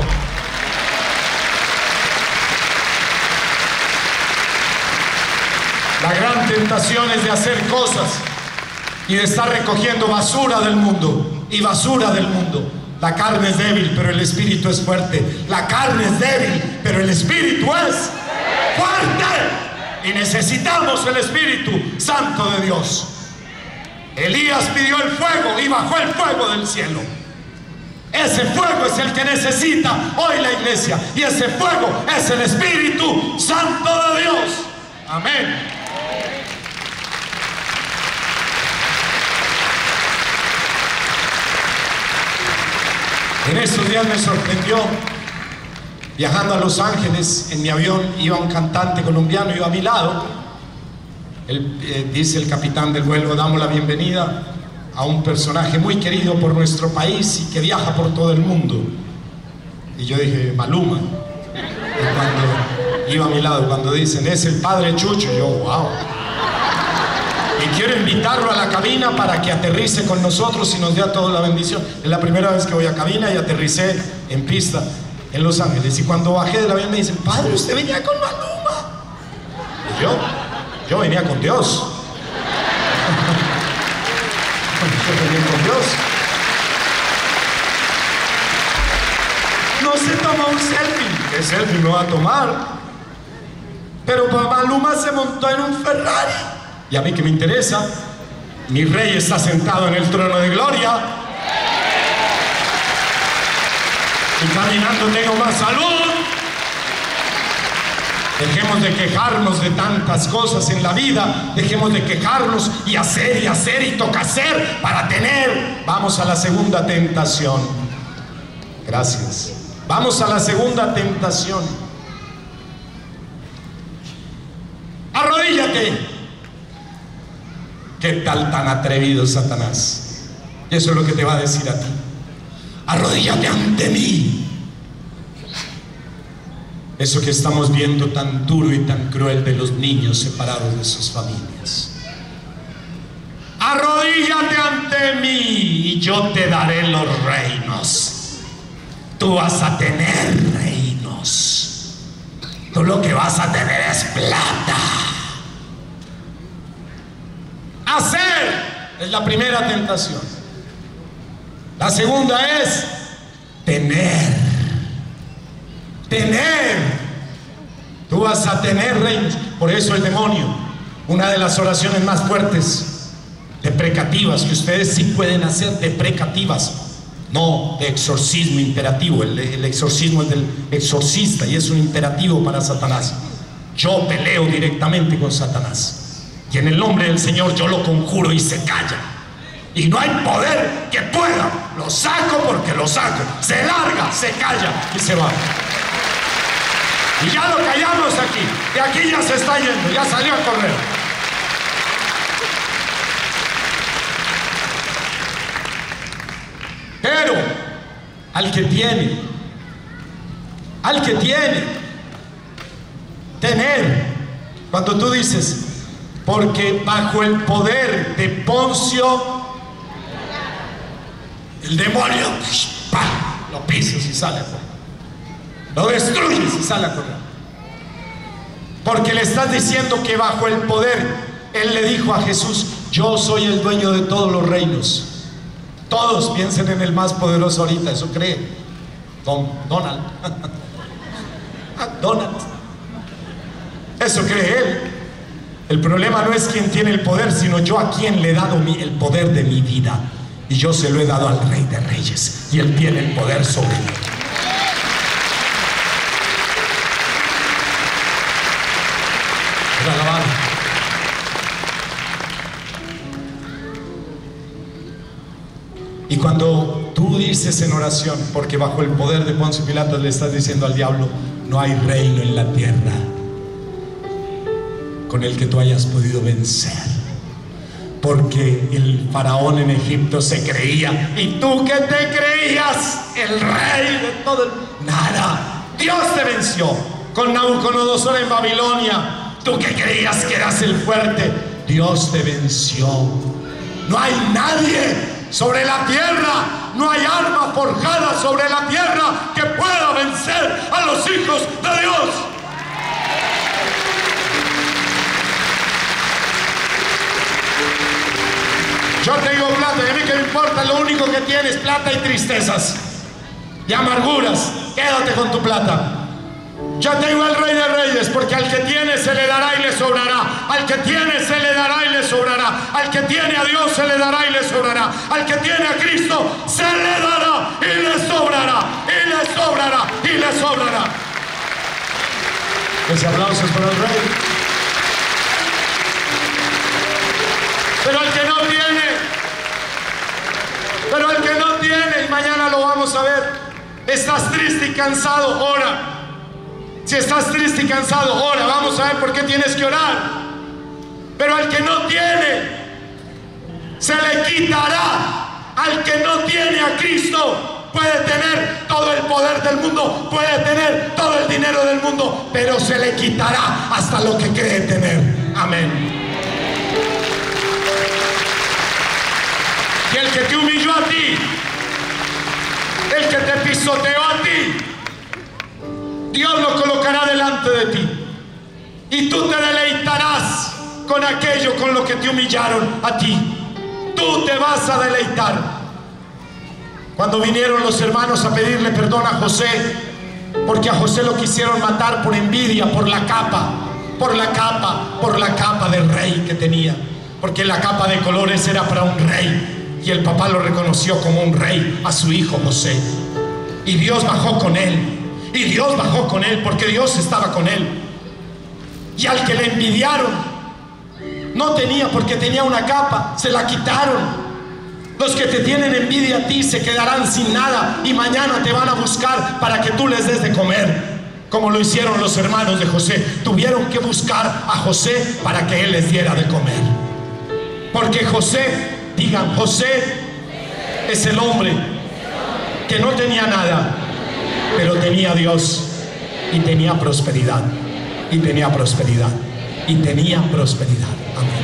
La gran tentación es de hacer cosas y de estar recogiendo basura del mundo y basura del mundo. La carne es débil, pero el espíritu es fuerte. La carne es débil, pero el espíritu es fuerte. Y necesitamos el Espíritu Santo de Dios. Elías pidió el fuego y bajó el fuego del cielo. Ese fuego es el que necesita hoy la iglesia. Y ese fuego es el Espíritu Santo de Dios. Amén. En estos días me sorprendió, viajando a Los Ángeles, en mi avión iba un cantante colombiano, iba a mi lado. Él, eh, dice el capitán del vuelo: damos la bienvenida a un personaje muy querido por nuestro país y que viaja por todo el mundo. Y yo dije: Maluma. Y cuando iba a mi lado, cuando dicen: es el padre Chucho, yo: wow. Y quiero invitarlo a la cabina para que aterrice con nosotros y nos dé a todos la bendición. Es la primera vez que voy a cabina y aterricé en pista en Los Ángeles. Y cuando bajé del avión me dicen: padre, usted venía con Maluma. Y yo, yo venía con Dios. Yo venía con Dios. No se toma un selfie. ¿Qué selfie me va a tomar? Pero Maluma se montó en un Ferrari. ¿Y a mí qué me interesa? Mi rey está sentado en el trono de gloria. Y caminando tengo más salud. Dejemos de quejarnos de tantas cosas en la vida. Dejemos de quejarnos y hacer y hacer y toca hacer para tener. Vamos a la segunda tentación. Gracias. Vamos a la segunda tentación. Arrodíllate. ¿Qué tal tan atrevido, Satanás? Y eso es lo que te va a decir a ti. Arrodíllate ante mí. Eso que estamos viendo tan duro y tan cruel de los niños separados de sus familias. Arrodíllate ante mí y yo te daré los reinos. Tú vas a tener reinos. Tú lo que vas a tener es plata. Hacer es la primera tentación. La segunda es tener. Tener. Tú vas a tener reinos. Por eso el demonio, una de las oraciones más fuertes, deprecativas, que ustedes sí pueden hacer, deprecativas, no de exorcismo imperativo. El, el exorcismo es del exorcista y es un imperativo para Satanás. Yo peleo directamente con Satanás y en el nombre del Señor yo lo conjuro y se calla. Y no hay poder que pueda. Lo saco porque lo saco. Se larga, se calla y se va. Y ya lo callamos aquí. De aquí ya se está yendo. Ya salió a correr. Pero al que tiene, al que tiene, tener. Cuando tú dices, porque bajo el poder de Poncio, el demonio, ¡pam!, lo pisas y sale a correr. Lo destruyes y sale a correr. Porque le estás diciendo que bajo el poder, él le dijo a Jesús, yo soy el dueño de todos los reinos. Todos piensen en el más poderoso ahorita, eso cree Don, Donald. Donald. Eso cree él. El problema no es quién tiene el poder, sino yo a quién le he dado mi, el poder de mi vida. Y yo se lo he dado al Rey de Reyes. Y Él tiene el poder sobre mí. Alabado. Y cuando tú dices en oración, porque bajo el poder de Poncio Pilato le estás diciendo al diablo, no hay reino en la tierra con el que tú hayas podido vencer, porque el faraón en Egipto se creía, y tú que te creías el rey de todo el... nada, Dios te venció con Nabucodonosor en Babilonia. Tú que creías que eras el fuerte, Dios te venció. No hay nadie sobre la tierra, no hay arma forjada sobre la tierra que pueda vencer a los hijos de Dios. Yo tengo plata, y a mí que me importa, lo único que tienes es plata y tristezas y amarguras. Quédate con tu plata. Yo tengo al Rey de Reyes, porque al que tiene se le dará y le sobrará. Al que tiene se le dará y le sobrará. Al que tiene a Dios se le dará y le sobrará. Al que tiene a Cristo se le dará y le sobrará. Y le sobrará y le sobrará. Ese aplauso es para el Rey. Pero el que no tiene, pero el que no tiene, y mañana lo vamos a ver, estás triste y cansado, ora. Si estás triste y cansado, ora. Vamos a ver por qué tienes que orar. Pero al que no tiene, se le quitará. Al que no tiene a Cristo, puede tener todo el poder del mundo, puede tener todo el dinero del mundo, pero se le quitará hasta lo que cree tener. Amén. Y el que te humilló a ti, el que te pisoteó a ti, Dios lo colocará delante de ti. Y tú te deleitarás con aquello con lo que te humillaron a ti. Tú te vas a deleitar. Cuando vinieron los hermanos a pedirle perdón a José, porque a José lo quisieron matar por envidia, por la capa, por la capa, por la capa del rey que tenía, porque la capa de colores era para un rey, y el papá lo reconoció como un rey a su hijo José. Y Dios bajó con él, y Dios bajó con él, porque Dios estaba con él. Y al que le envidiaron, no tenía, porque tenía una capa, se la quitaron. Los que te tienen envidia a ti se quedarán sin nada, y mañana te van a buscar para que tú les des de comer, como lo hicieron los hermanos de José. Tuvieron que buscar a José para que él les diera de comer, porque José, digan, José es el hombre que no tenía nada, pero tenía a Dios, y tenía prosperidad, y tenía prosperidad, y tenía prosperidad. Amén.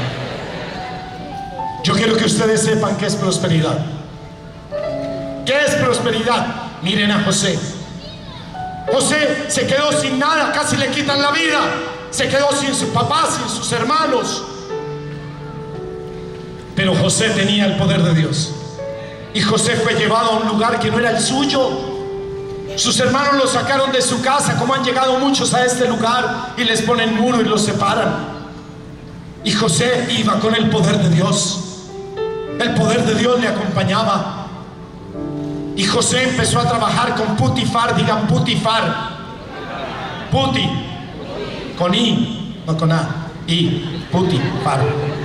Yo quiero que ustedes sepan qué es prosperidad. ¿Qué es prosperidad? Miren a José. José se quedó sin nada, casi le quitan la vida. Se quedó sin su papá, sin sus hermanos. Pero José tenía el poder de Dios. Y José fue llevado a un lugar que no era el suyo. Sus hermanos lo sacaron de su casa, como han llegado muchos a este lugar, y les ponen muro y los separan. Y José iba con el poder de Dios. El poder de Dios le acompañaba. Y José empezó a trabajar con Putifar. Digan Putifar. Puti. Con I, no con A. I. Putifar.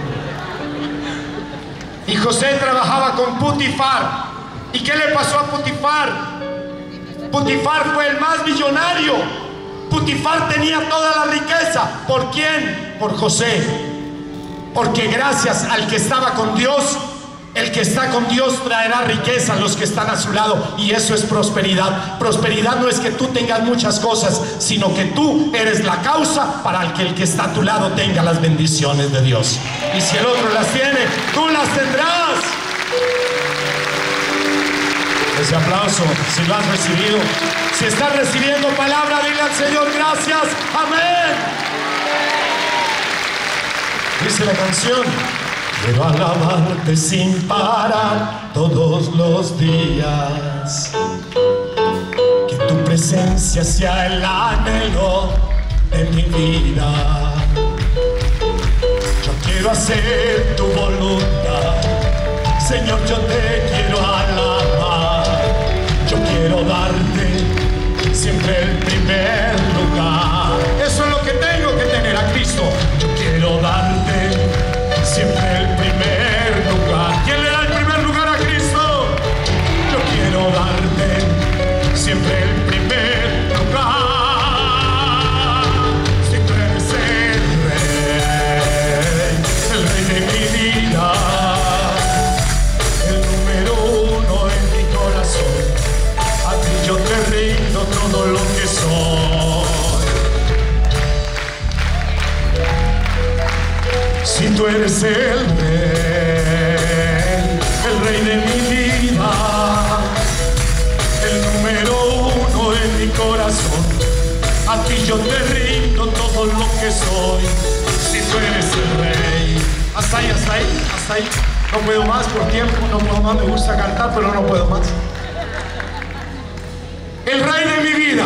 Y José trabajaba con Putifar. ¿Y qué le pasó a Putifar? Putifar fue el más millonario. Putifar tenía toda la riqueza. ¿Por quién? Por José. Porque gracias al que estaba con Dios, el que está con Dios traerá riqueza a los que están a su lado, y eso es prosperidad. Prosperidad no es que tú tengas muchas cosas, sino que tú eres la causa para que el que está a tu lado tenga las bendiciones de Dios. Y si el otro las tiene, tú las tendrás. Ese aplauso, si lo has recibido, si estás recibiendo palabra, dile al Señor gracias. Amén. Dice la canción: quiero alabarte sin parar todos los días, que tu presencia sea el anhelo de mi vida. Yo quiero hacer tu voluntad, Señor, yo te quiero alabar. Yo quiero darte siempre el primer lugar. Eso es lo que tengo que tener a Cristo. Yo quiero darte siempre el primer lugar. ¿Quién le da el primer lugar a Cristo? Yo quiero darte siempre el primer lugar. Si tú eres el rey, el rey de mi vida, el número uno en mi corazón, a ti yo te rindo todo lo que soy. Si tú eres el rey, el rey de mi vida, el número uno en mi corazón, a ti yo te rindo todo lo que soy. Si tú eres el rey. Hasta ahí, hasta ahí, hasta ahí. No puedo más por tiempo, no puedo más, me gusta cantar, pero no puedo más. El rey de mi vida,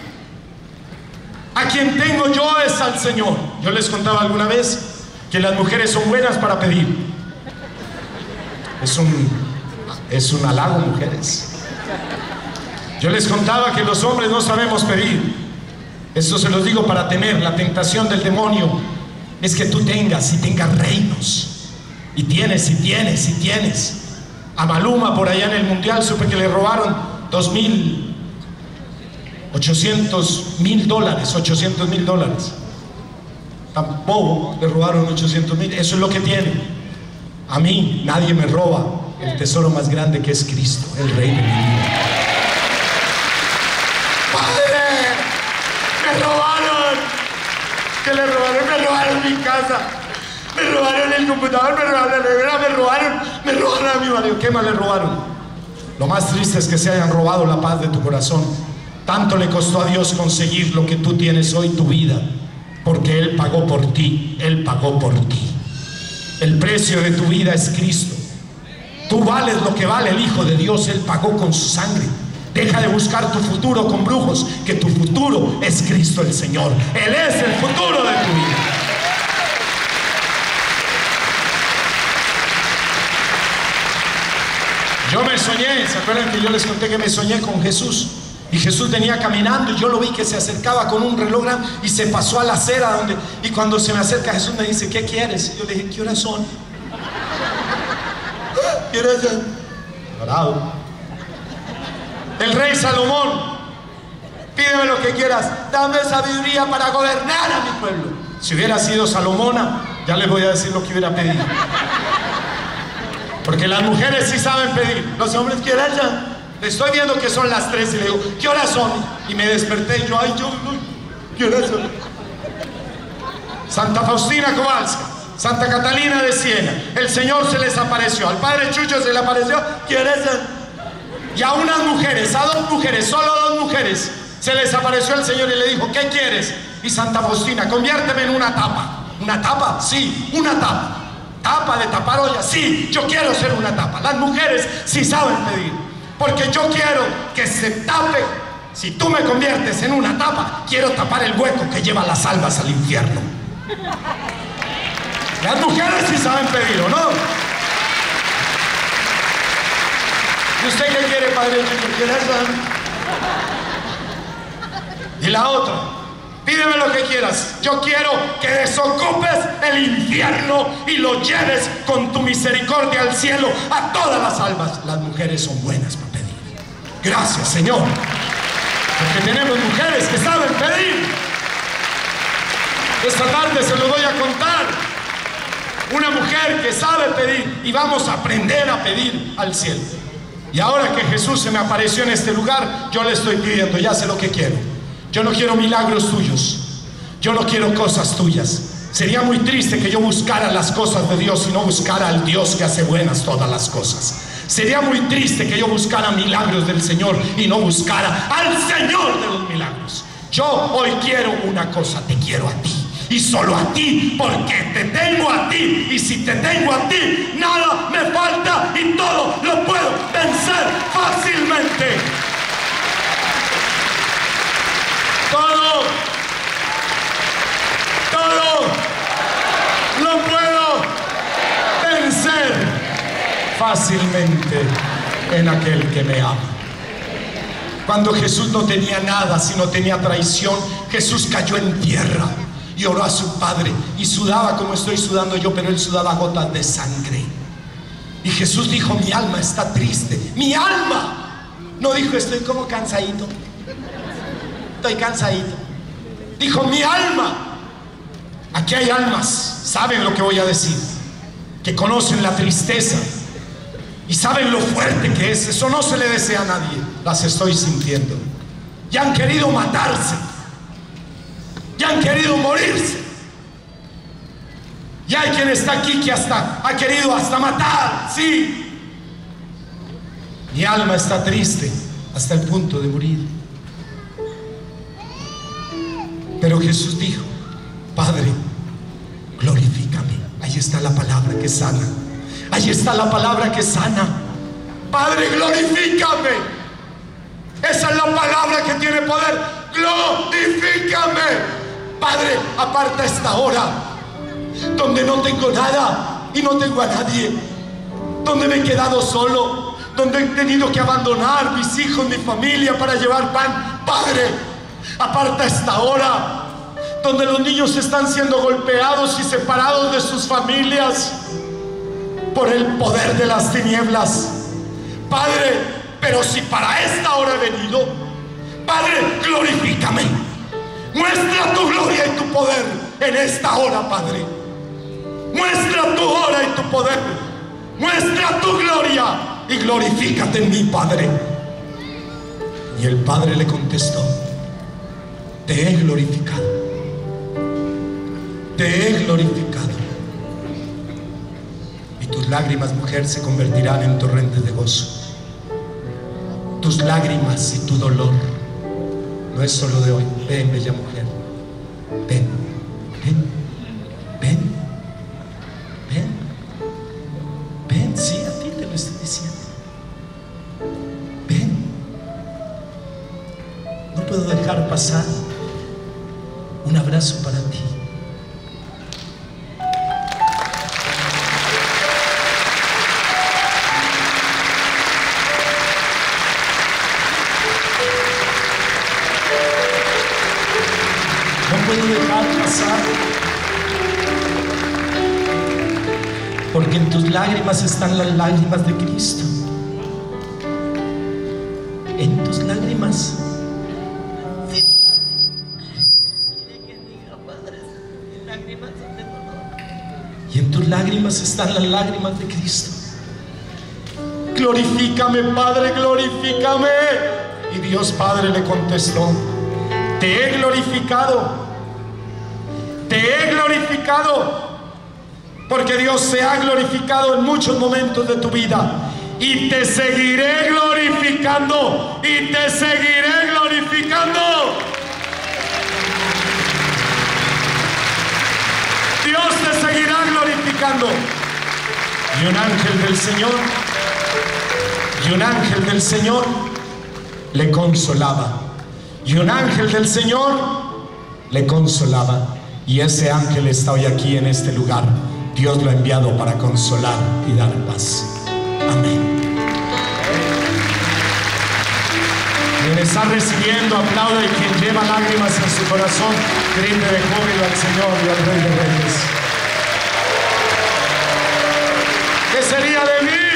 a quien tengo yo, es al Señor. Yo les contaba alguna vez que las mujeres son buenas para pedir. Es un, es un halago, mujeres. Yo les contaba que los hombres no sabemos pedir. Eso se los digo para tener. La tentación del demonio es que tú tengas y tengas reinos. Y tienes, y tienes, y tienes. A Maluma por allá en el mundial supe que le robaron dos mil, ochocientos mil dólares, ochocientos mil dólares. Tan bobo, le robaron ochocientos mil. Eso es lo que tiene. A mí nadie me roba el tesoro más grande, que es Cristo, el Rey de mi vida. ¡Padre! ¡Me robaron! ¿Qué le robaron? Me robaron mi casa, me robaron el computador, me robaron la nevera, me robaron, me robaron a mi marido. ¿Qué más le robaron? Lo más triste es que se hayan robado la paz de tu corazón. Tanto le costó a Dios conseguir lo que tú tienes hoy, tu vida, porque Él pagó por ti, Él pagó por ti. El precio de tu vida es Cristo. Tú vales lo que vale el Hijo de Dios. Él pagó con su sangre. Deja de buscar tu futuro con brujos, que tu futuro es Cristo el Señor. Él es el futuro de tu vida. Yo me soñé, ¿se acuerdan que yo les conté que me soñé con Jesús? Y Jesús venía caminando y yo lo vi que se acercaba con un reloj grande y se pasó a la acera donde, y cuando se me acerca Jesús me dice, ¿qué quieres? Y yo le dije, ¿qué horas son? ¿Qué horas son? Bravo. El rey Salomón, pídeme lo que quieras, dame sabiduría para gobernar a mi pueblo. Si hubiera sido Salomona, ya les voy a decir lo que hubiera pedido. Porque las mujeres sí saben pedir, los hombres quieren ya. Estoy viendo que son las tres y le digo, ¿qué horas son? Y me desperté y yo, ay, yo, ay, ¿qué horas son? Santa Faustina Kowalska, Santa Catalina de Siena, el Señor se les apareció, al Padre Chucho se le apareció, ¿qué horas son? Y a unas mujeres, a dos mujeres, solo dos mujeres, se les apareció el Señor y le dijo, ¿qué quieres? Y Santa Faustina, conviérteme en una tapa. ¿Una tapa? Sí, una tapa. ¿Tapa de tapar olla? Sí, yo quiero ser una tapa. Las mujeres sí saben pedir, porque yo quiero que se tape. Si tú me conviertes en una tapa, quiero tapar el hueco que lleva las almas al infierno. Las mujeres sí saben pedir, ¿o no? ¿Y usted qué quiere, Padre? ¿Qué quiere eso? Y la otra, pídeme lo que quieras. Yo quiero que desocupes el infierno y lo lleves con tu misericordia al cielo a todas las almas. Las mujeres son buenas para pedir. Gracias, Señor, porque tenemos mujeres que saben pedir. Esta tarde se lo voy a contar. Una mujer que sabe pedir, y vamos a aprender a pedir al cielo. Y ahora que Jesús se me apareció en este lugar, yo le estoy pidiendo, ya sé lo que quiero. Yo no quiero milagros tuyos, yo no quiero cosas tuyas. Sería muy triste que yo buscara las cosas de Dios y no buscara al Dios que hace buenas todas las cosas. Sería muy triste que yo buscara milagros del Señor y no buscara al Señor de los milagros. Yo hoy quiero una cosa, te quiero a ti. Y solo a ti, porque te tengo a ti. Y si te tengo a ti, nada me falta y todo lo puedo vencer fácilmente. Todo, todo lo puedo vencer fácilmente en aquel que me ama. Cuando Jesús no tenía nada, sino tenía traición, Jesús cayó en tierra y oró a su Padre y sudaba como estoy sudando yo, pero él sudaba gotas de sangre. Y Jesús dijo, mi alma está triste, mi alma. No dijo, estoy como cansadito, estoy cansadito. Dijo, mi alma. Aquí hay almas, saben lo que voy a decir, que conocen la tristeza y saben lo fuerte que es. Eso no se le desea a nadie. Las estoy sintiendo. Y han querido matarse, y han querido morirse. Y hay quien está aquí que hasta ha querido hasta matar, sí. Mi alma está triste hasta el punto de morir. Pero Jesús dijo, Padre, glorifícame. Ahí está la palabra que sana. Ahí está la palabra que sana. Padre, glorifícame. Esa es la palabra que tiene poder. Glorifícame. Padre, aparta esta hora donde no tengo nada y no tengo a nadie, donde me he quedado solo, donde he tenido que abandonar mis hijos, mi familia para llevar pan. Padre, aparta esta hora donde los niños están siendo golpeados y separados de sus familias por el poder de las tinieblas. Padre, pero si para esta hora he venido, Padre, glorifícame. Muestra tu gloria y tu poder en esta hora, Padre. Muestra tu hora y tu poder. Muestra tu gloria y glorifícate en mí, Padre. Y el Padre le contestó, te he glorificado. Te he glorificado. Y tus lágrimas, mujer, se convertirán en torrentes de gozo. Tus lágrimas y tu dolor no es solo de hoy. Ven, bella mujer. Ven, ven, ven, ven, ven. Sí, a ti te lo estoy diciendo. Ven, puedo dejar pasar un abrazo para ti. No puedo dejar pasar, porque en tus lágrimas están las lágrimas de Cristo. En tus lágrimas. Y en tus lágrimas están las lágrimas de Cristo. Glorifícame, Padre, glorifícame. Y Dios Padre le contestó: te he glorificado, te he glorificado, porque Dios se ha glorificado en muchos momentos de tu vida. Y te seguiré glorificando, y te seguiré glorificando. Dios te seguirá glorificando. Y un ángel del Señor, y un ángel del Señor le consolaba. Y un ángel del Señor le consolaba. Y ese ángel está hoy aquí en este lugar. Dios lo ha enviado para consolar y dar paz. Amén. Quien está recibiendo, aplaude, y quien lleva lágrimas en su corazón, grite de júbilo al Señor y al Rey de Reyes. ¿Qué sería de mí?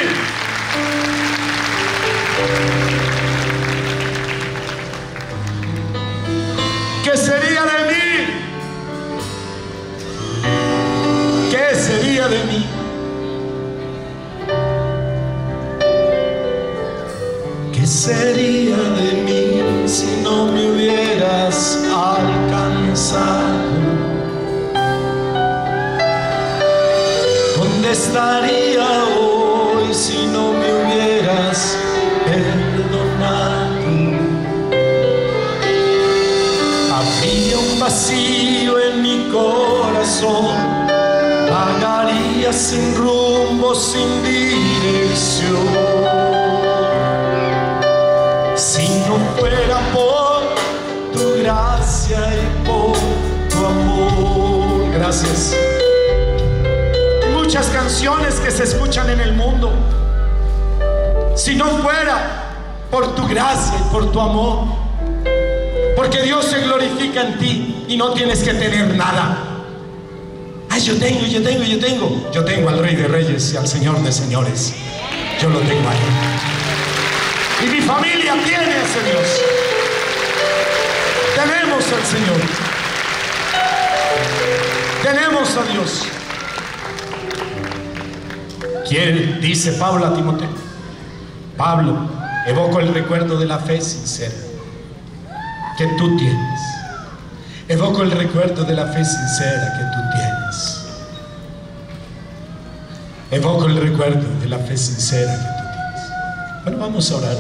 ¿Qué sería de mí? ¿Qué sería de mí? ¿Qué sería de mí si no me hubieras alcanzado? ¿Dónde estaría hoy si no me hubieras perdonado? Habría un vacío en mi corazón, vagaría sin rumbo, sin dirección. Si no fuera por tu gracia y por tu amor. Gracias. Hay muchas canciones que se escuchan en el mundo. Si no fuera por tu gracia y por tu amor, porque Dios se glorifica en ti y no tienes que tener nada. Ay, yo tengo, yo tengo, yo tengo. Yo tengo al Rey de Reyes y al Señor de Señores. Yo lo tengo ahí. Y mi familia tiene a ese Dios. Tenemos al Señor. Tenemos a Dios. ¿Quién? Dice Pablo a Timoteo. Pablo, evoco el recuerdo de la fe sincera que tú tienes. Evoco el recuerdo de la fe sincera que tú tienes. Evoco el recuerdo de la fe sincera que tú tienes. Bueno, vamos a orar.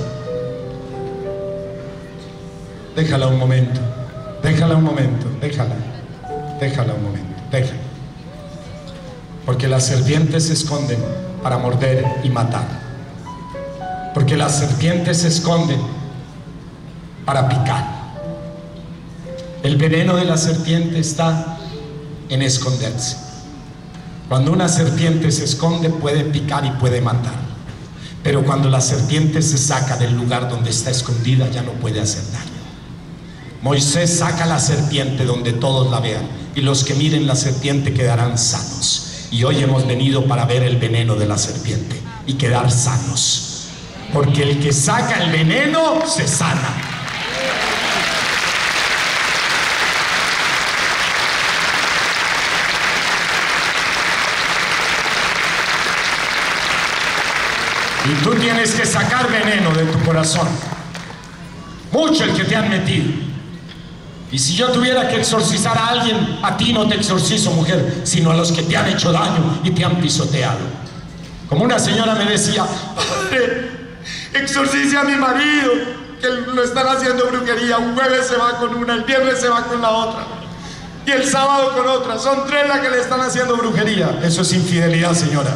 Déjala un momento. Déjala un momento. Déjala. Déjala un momento. Déjala. Porque las serpientes se esconden para morder y matar. Porque las serpientes se esconden para picar. El veneno de la serpiente está en esconderse. Cuando una serpiente se esconde, puede picar y puede matar. Pero cuando la serpiente se saca del lugar donde está escondida, ya no puede hacer daño. Moisés saca la serpiente donde todos la vean, y los que miren la serpiente quedarán sanos. Y hoy hemos venido para ver el veneno de la serpiente y quedar sanos. Porque el que saca el veneno se sana. Y tú tienes que sacar veneno de tu corazón. Mucho el que te han metido. Y si yo tuviera que exorcizar a alguien, a ti no te exorcizo, mujer, sino a los que te han hecho daño y te han pisoteado. Como una señora me decía: padre, exorcice a mi marido, que lo están haciendo brujería. Un jueves se va con una, el viernes se va con la otra, y el sábado con otra. Son tres las que le están haciendo brujería. Eso es infidelidad, señora.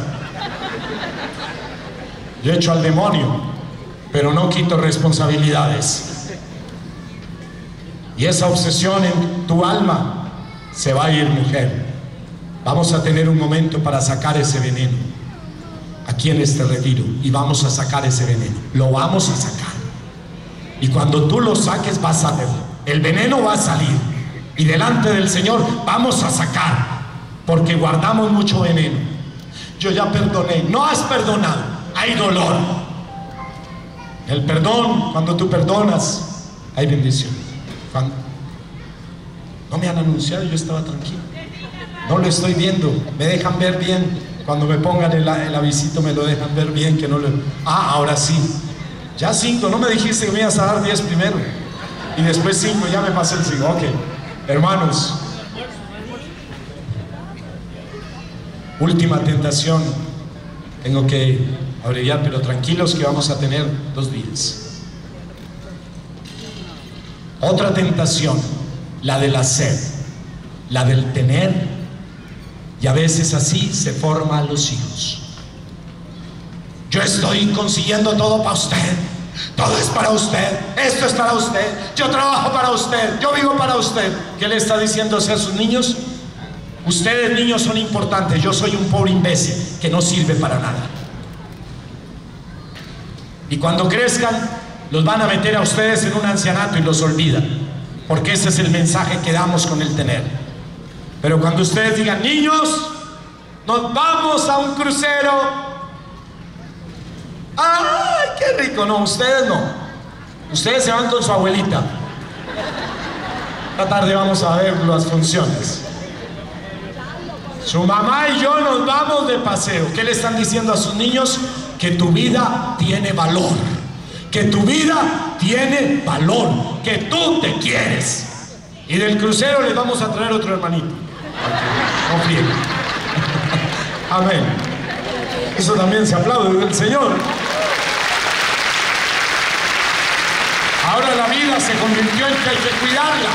Yo echo al demonio, pero no quito responsabilidades. Y esa obsesión en tu alma se va a ir, mujer. Vamos a tener un momento para sacar ese veneno aquí en este retiro, y vamos a sacar ese veneno. Lo vamos a sacar. Y cuando tú lo saques vas a ver, el veneno va a salir, y delante del Señor vamos a sacar, porque guardamos mucho veneno. Yo ya perdoné. No has perdonado, hay dolor. El perdón, cuando tú perdonas, hay bendición. Cuando no me han anunciado, yo estaba tranquilo. No lo estoy viendo. Me dejan ver bien. Cuando me pongan el, el avisito me lo dejan ver bien, que no le... Ah, ahora sí. Ya cinco. No me dijiste que me ibas a dar diez primero. Y después cinco. Ya me pasé el cinco. Ok. Hermanos. Última tentación. Tengo que abreviar, pero tranquilos que vamos a tener dos días. Otra tentación. La del hacer. La del tener. Y a veces así se forman los hijos. Yo estoy consiguiendo todo para usted. Todo es para usted. Esto es para usted. Yo trabajo para usted. Yo vivo para usted. ¿Qué le está diciendo a sus niños? Ustedes, niños, son importantes. Yo soy un pobre imbécil que no sirve para nada. Y cuando crezcan, los van a meter a ustedes en un ancianato y los olvidan. Porque ese es el mensaje que damos con el tener. Pero cuando ustedes digan, niños, nos vamos a un crucero. ¡Ay, qué rico! No, ustedes no. Ustedes se van con su abuelita. Esta tarde vamos a ver las funciones. Su mamá y yo nos vamos de paseo. ¿Qué le están diciendo a sus niños? Que tu vida tiene valor. Que tu vida tiene valor. Que tú te quieres. Y del crucero les vamos a traer otro hermanito. Confíen. Amén. Eso también se aplaude del Señor. Ahora la vida se convirtió en que hay que cuidarla.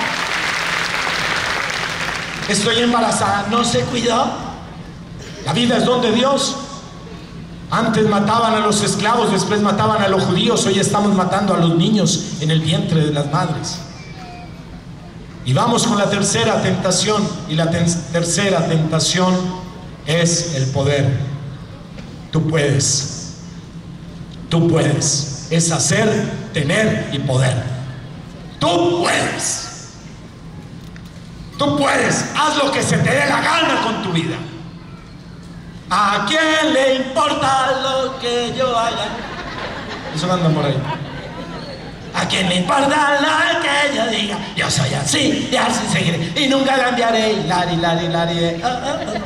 Estoy embarazada, no se cuidó. La vida es don de Dios. Antes mataban a los esclavos, después mataban a los judíos. Hoy estamos matando a los niños en el vientre de las madres. Y vamos con la tercera tentación. Y la ten tercera tentación es el poder. Tú puedes. Tú puedes. Es hacer, tener y poder. Tú puedes. Tú puedes. Haz lo que se te dé la gana con tu vida. ¿A quién le importa lo que yo haga? Eso anda por ahí. ¿A quién le importa lo que yo diga? Yo soy así y así seguiré y nunca cambiaré. Lari, lari, lari. Oh, oh, oh.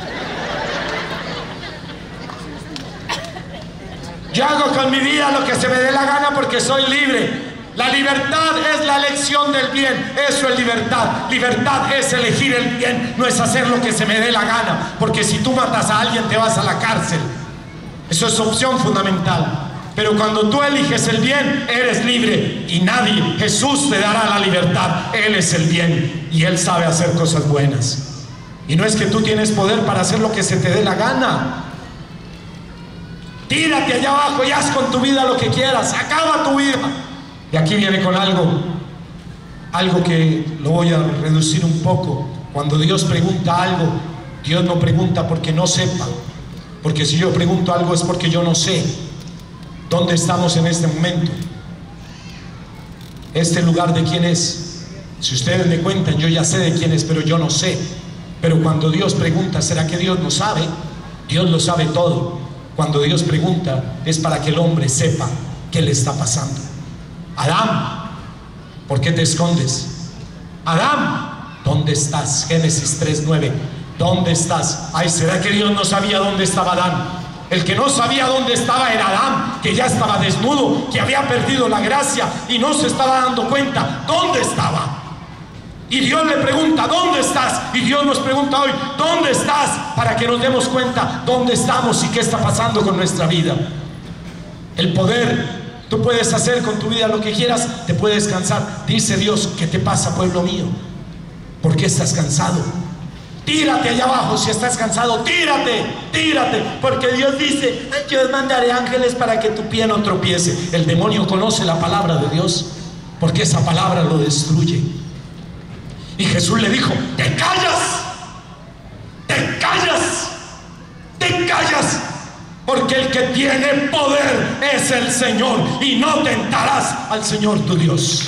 Yo hago con mi vida lo que se me dé la gana porque soy libre. La libertad es la elección del bien. Eso es libertad. Libertad es elegir el bien, no es hacer lo que se me dé la gana. Porque si tú matas a alguien te vas a la cárcel. Eso es opción fundamental. Pero cuando tú eliges el bien, eres libre. Y nadie, Jesús te dará la libertad. Él es el bien y Él sabe hacer cosas buenas. Y no es que tú tienes poder para hacer lo que se te dé la gana. Tírate allá abajo y haz con tu vida lo que quieras. Acaba tu vida. Y aquí viene con algo, algo que lo voy a reducir un poco. Cuando Dios pregunta algo, Dios no pregunta porque no sepa. Porque si yo pregunto algo es porque yo no sé dónde estamos en este momento. Este lugar de quién es. Si ustedes me cuentan, yo ya sé de quién es, pero yo no sé. Pero cuando Dios pregunta, ¿será que Dios no sabe? Dios lo sabe todo. Cuando Dios pregunta, es para que el hombre sepa qué le está pasando. Adán, ¿por qué te escondes? Adán, ¿dónde estás? Génesis tres nueve. ¿Dónde estás? Ay, ¿será que Dios no sabía dónde estaba Adán? El que no sabía dónde estaba era Adán, que ya estaba desnudo, que había perdido la gracia y no se estaba dando cuenta dónde estaba. Y Dios le pregunta, ¿dónde estás? Y Dios nos pregunta hoy, ¿dónde estás? Para que nos demos cuenta dónde estamos y qué está pasando con nuestra vida. El poder. Tú puedes hacer con tu vida lo que quieras, te puedes cansar. Dice Dios, ¿qué te pasa, pueblo mío? ¿Por qué estás cansado? Tírate allá abajo si estás cansado, tírate, tírate. Porque Dios dice, yo mandaré ángeles para que tu pie no tropiece. El demonio conoce la palabra de Dios, porque esa palabra lo destruye. Y Jesús le dijo: te callas, te callas, te callas, porque el que tiene poder es el Señor, y no tentarás al Señor tu Dios.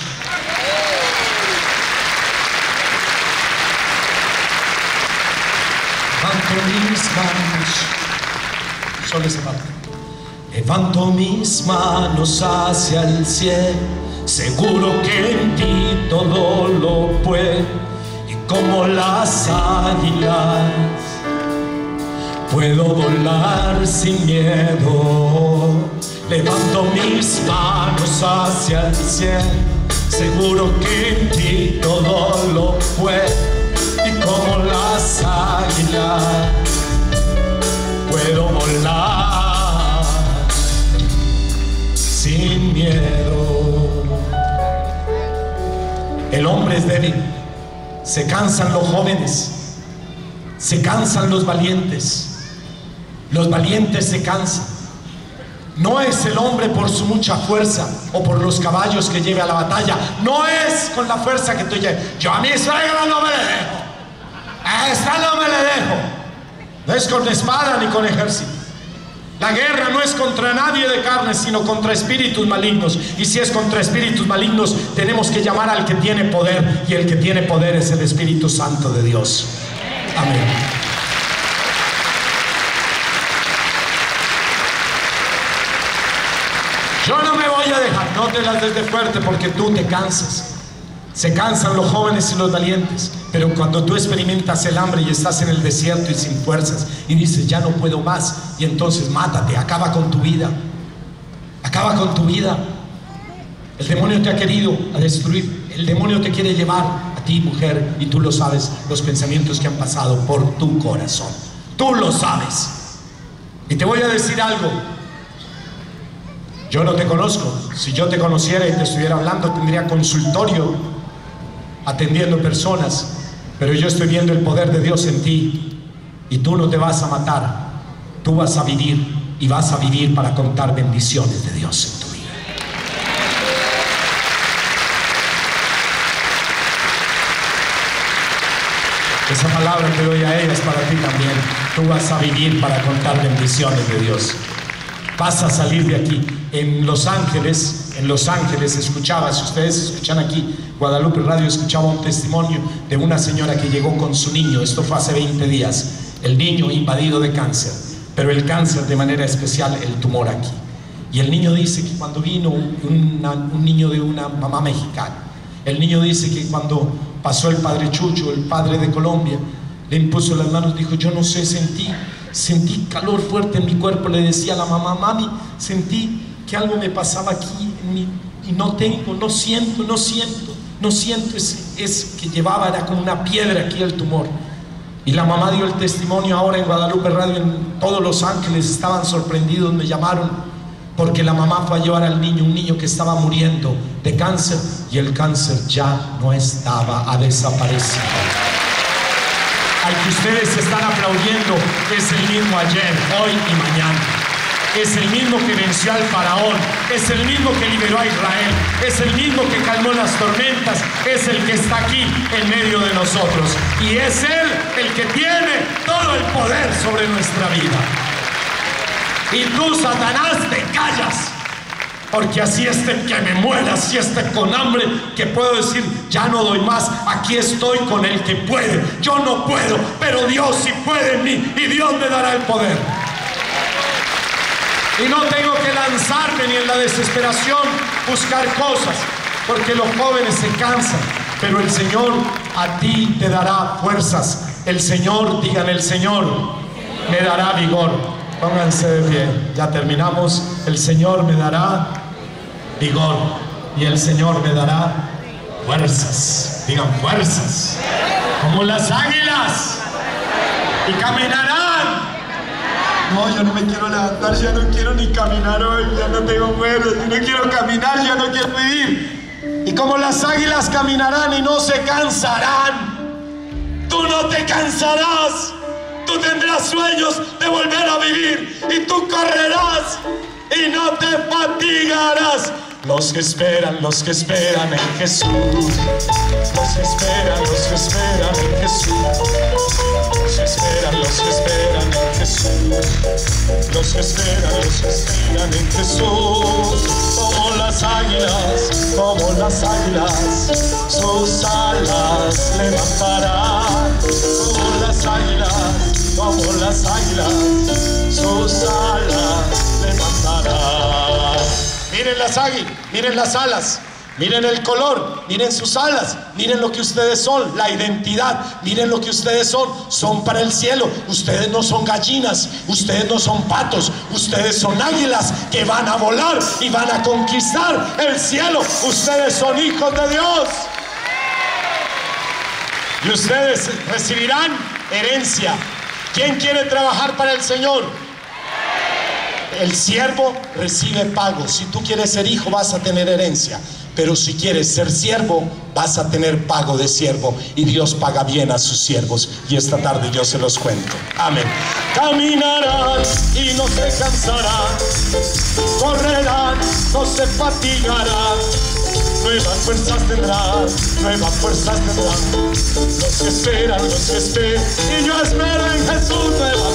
Levanto mis manos, solo esa parte. Levanto mis manos hacia el cielo, seguro que en ti todo lo puedo, y como las águilas puedo volar sin miedo. Levanto mis manos hacia el cielo, seguro que en ti todo lo puedo, y como las águilas puedo volar sin miedo. El hombre es débil, se cansan los jóvenes, se cansan los valientes, los valientes se cansan. No es el hombre por su mucha fuerza o por los caballos que lleve a la batalla, no es con la fuerza que tú lleves. Yo a mi suegra no me le dejo, a esta no me le dejo. No es con espada ni con ejército. La guerra no es contra nadie de carne, sino contra espíritus malignos. Y si es contra espíritus malignos, tenemos que llamar al que tiene poder, y el que tiene poder es el Espíritu Santo de Dios. Amén. Yo no me voy a dejar, no te las des de fuerte, porque tú te cansas. Se cansan los jóvenes y los valientes, pero cuando tú experimentas el hambre y estás en el desierto y sin fuerzas y dices: ya no puedo más, y entonces mátate, acaba con tu vida, acaba con tu vida. El demonio te ha querido a destruir, el demonio te quiere llevar a ti, mujer, y tú lo sabes, los pensamientos que han pasado por tu corazón, tú lo sabes. Y te voy a decir algo: yo no te conozco. Si yo te conociera y te estuviera hablando, tendría consultorio atendiendo personas, pero yo estoy viendo el poder de Dios en ti, y tú no te vas a matar, tú vas a vivir, y vas a vivir para contar bendiciones de Dios en tu vida. Esa palabra que doy a ella es para ti también. Tú vas a vivir para contar bendiciones de Dios. Vas a salir de aquí. En Los Ángeles, en Los Ángeles escuchaba, si ustedes escuchan aquí, Guadalupe Radio, escuchaba un testimonio de una señora que llegó con su niño. Esto fue hace veinte días. El niño invadido de cáncer, pero el cáncer de manera especial, el tumor aquí. Y el niño dice que cuando vino una, un niño de una mamá mexicana, el niño dice que cuando pasó el padre Chucho, el padre de Colombia, le impuso las manos, dijo: yo no sé, sentí, sentí calor fuerte en mi cuerpo. Le decía a la mamá: mami, sentí que algo me pasaba aquí en mi, y no tengo, no siento, no siento, no siento. Es, es que llevaba, era como una piedra aquí el tumor. Y la mamá dio el testimonio ahora en Guadalupe Radio, en todos Los Ángeles estaban sorprendidos, me llamaron, porque la mamá fue a llevar al niño, un niño que estaba muriendo de cáncer, y el cáncer ya no estaba, ha desaparecido. Al que ustedes están aplaudiendo es el mismo ayer, hoy y mañana. Es el mismo que venció al faraón, es el mismo que liberó a Israel, es el mismo que calmó las tormentas, es el que está aquí en medio de nosotros, y es Él el que tiene todo el poder sobre nuestra vida. Y tú, Satanás, te callas, porque así esté que me muera, así esté con hambre, que puedo decir: ya no doy más, aquí estoy con el que puede. Yo no puedo, pero Dios sí puede en mí, y Dios me dará el poder. Y no tengo que lanzarme ni en la desesperación buscar cosas, porque los jóvenes se cansan, pero el Señor a ti te dará fuerzas. El Señor, digan: el Señor me dará vigor. Pónganse de pie, ya terminamos. El Señor me dará vigor, y el Señor me dará fuerzas. Digan: fuerzas, como las águilas, y caminarán. No, yo no me quiero levantar, ya no quiero ni caminar hoy, ya no tengo fuerzas, no quiero caminar, ya no quiero vivir. Y como las águilas caminarán y no se cansarán, tú no te cansarás, tú tendrás sueños de volver a vivir, y tú correrás y no te fatigarás, Los que esperan, los que esperan en Jesús. Los que esperan, los que esperan en Jesús. Los que esperan, los que esperan en Jesús. Los que esperan, los que esperan en Jesús. Como las águilas, como las águilas, sus alas levantarán. Como las águilas, como las águilas, sus alas levantarán. Miren las águilas, miren las alas, miren el color, miren sus alas, miren lo que ustedes son, la identidad, miren lo que ustedes son, son para el cielo. Ustedes no son gallinas, ustedes no son patos, ustedes son águilas que van a volar y van a conquistar el cielo. Ustedes son hijos de Dios. Y ustedes recibirán herencia. ¿Quién quiere trabajar para el Señor? El siervo recibe pago. Si tú quieres ser hijo, vas a tener herencia. Pero si quieres ser siervo, vas a tener pago de siervo. Y Dios paga bien a sus siervos. Y esta tarde yo se los cuento. Amén. Caminarán y no se cansarán. Correrán, no se fatigarán. Nuevas fuerzas tendrán, nuevas fuerzas tendrán. Los que esperan, los que esperan. Y yo espero en Jesús nuevas.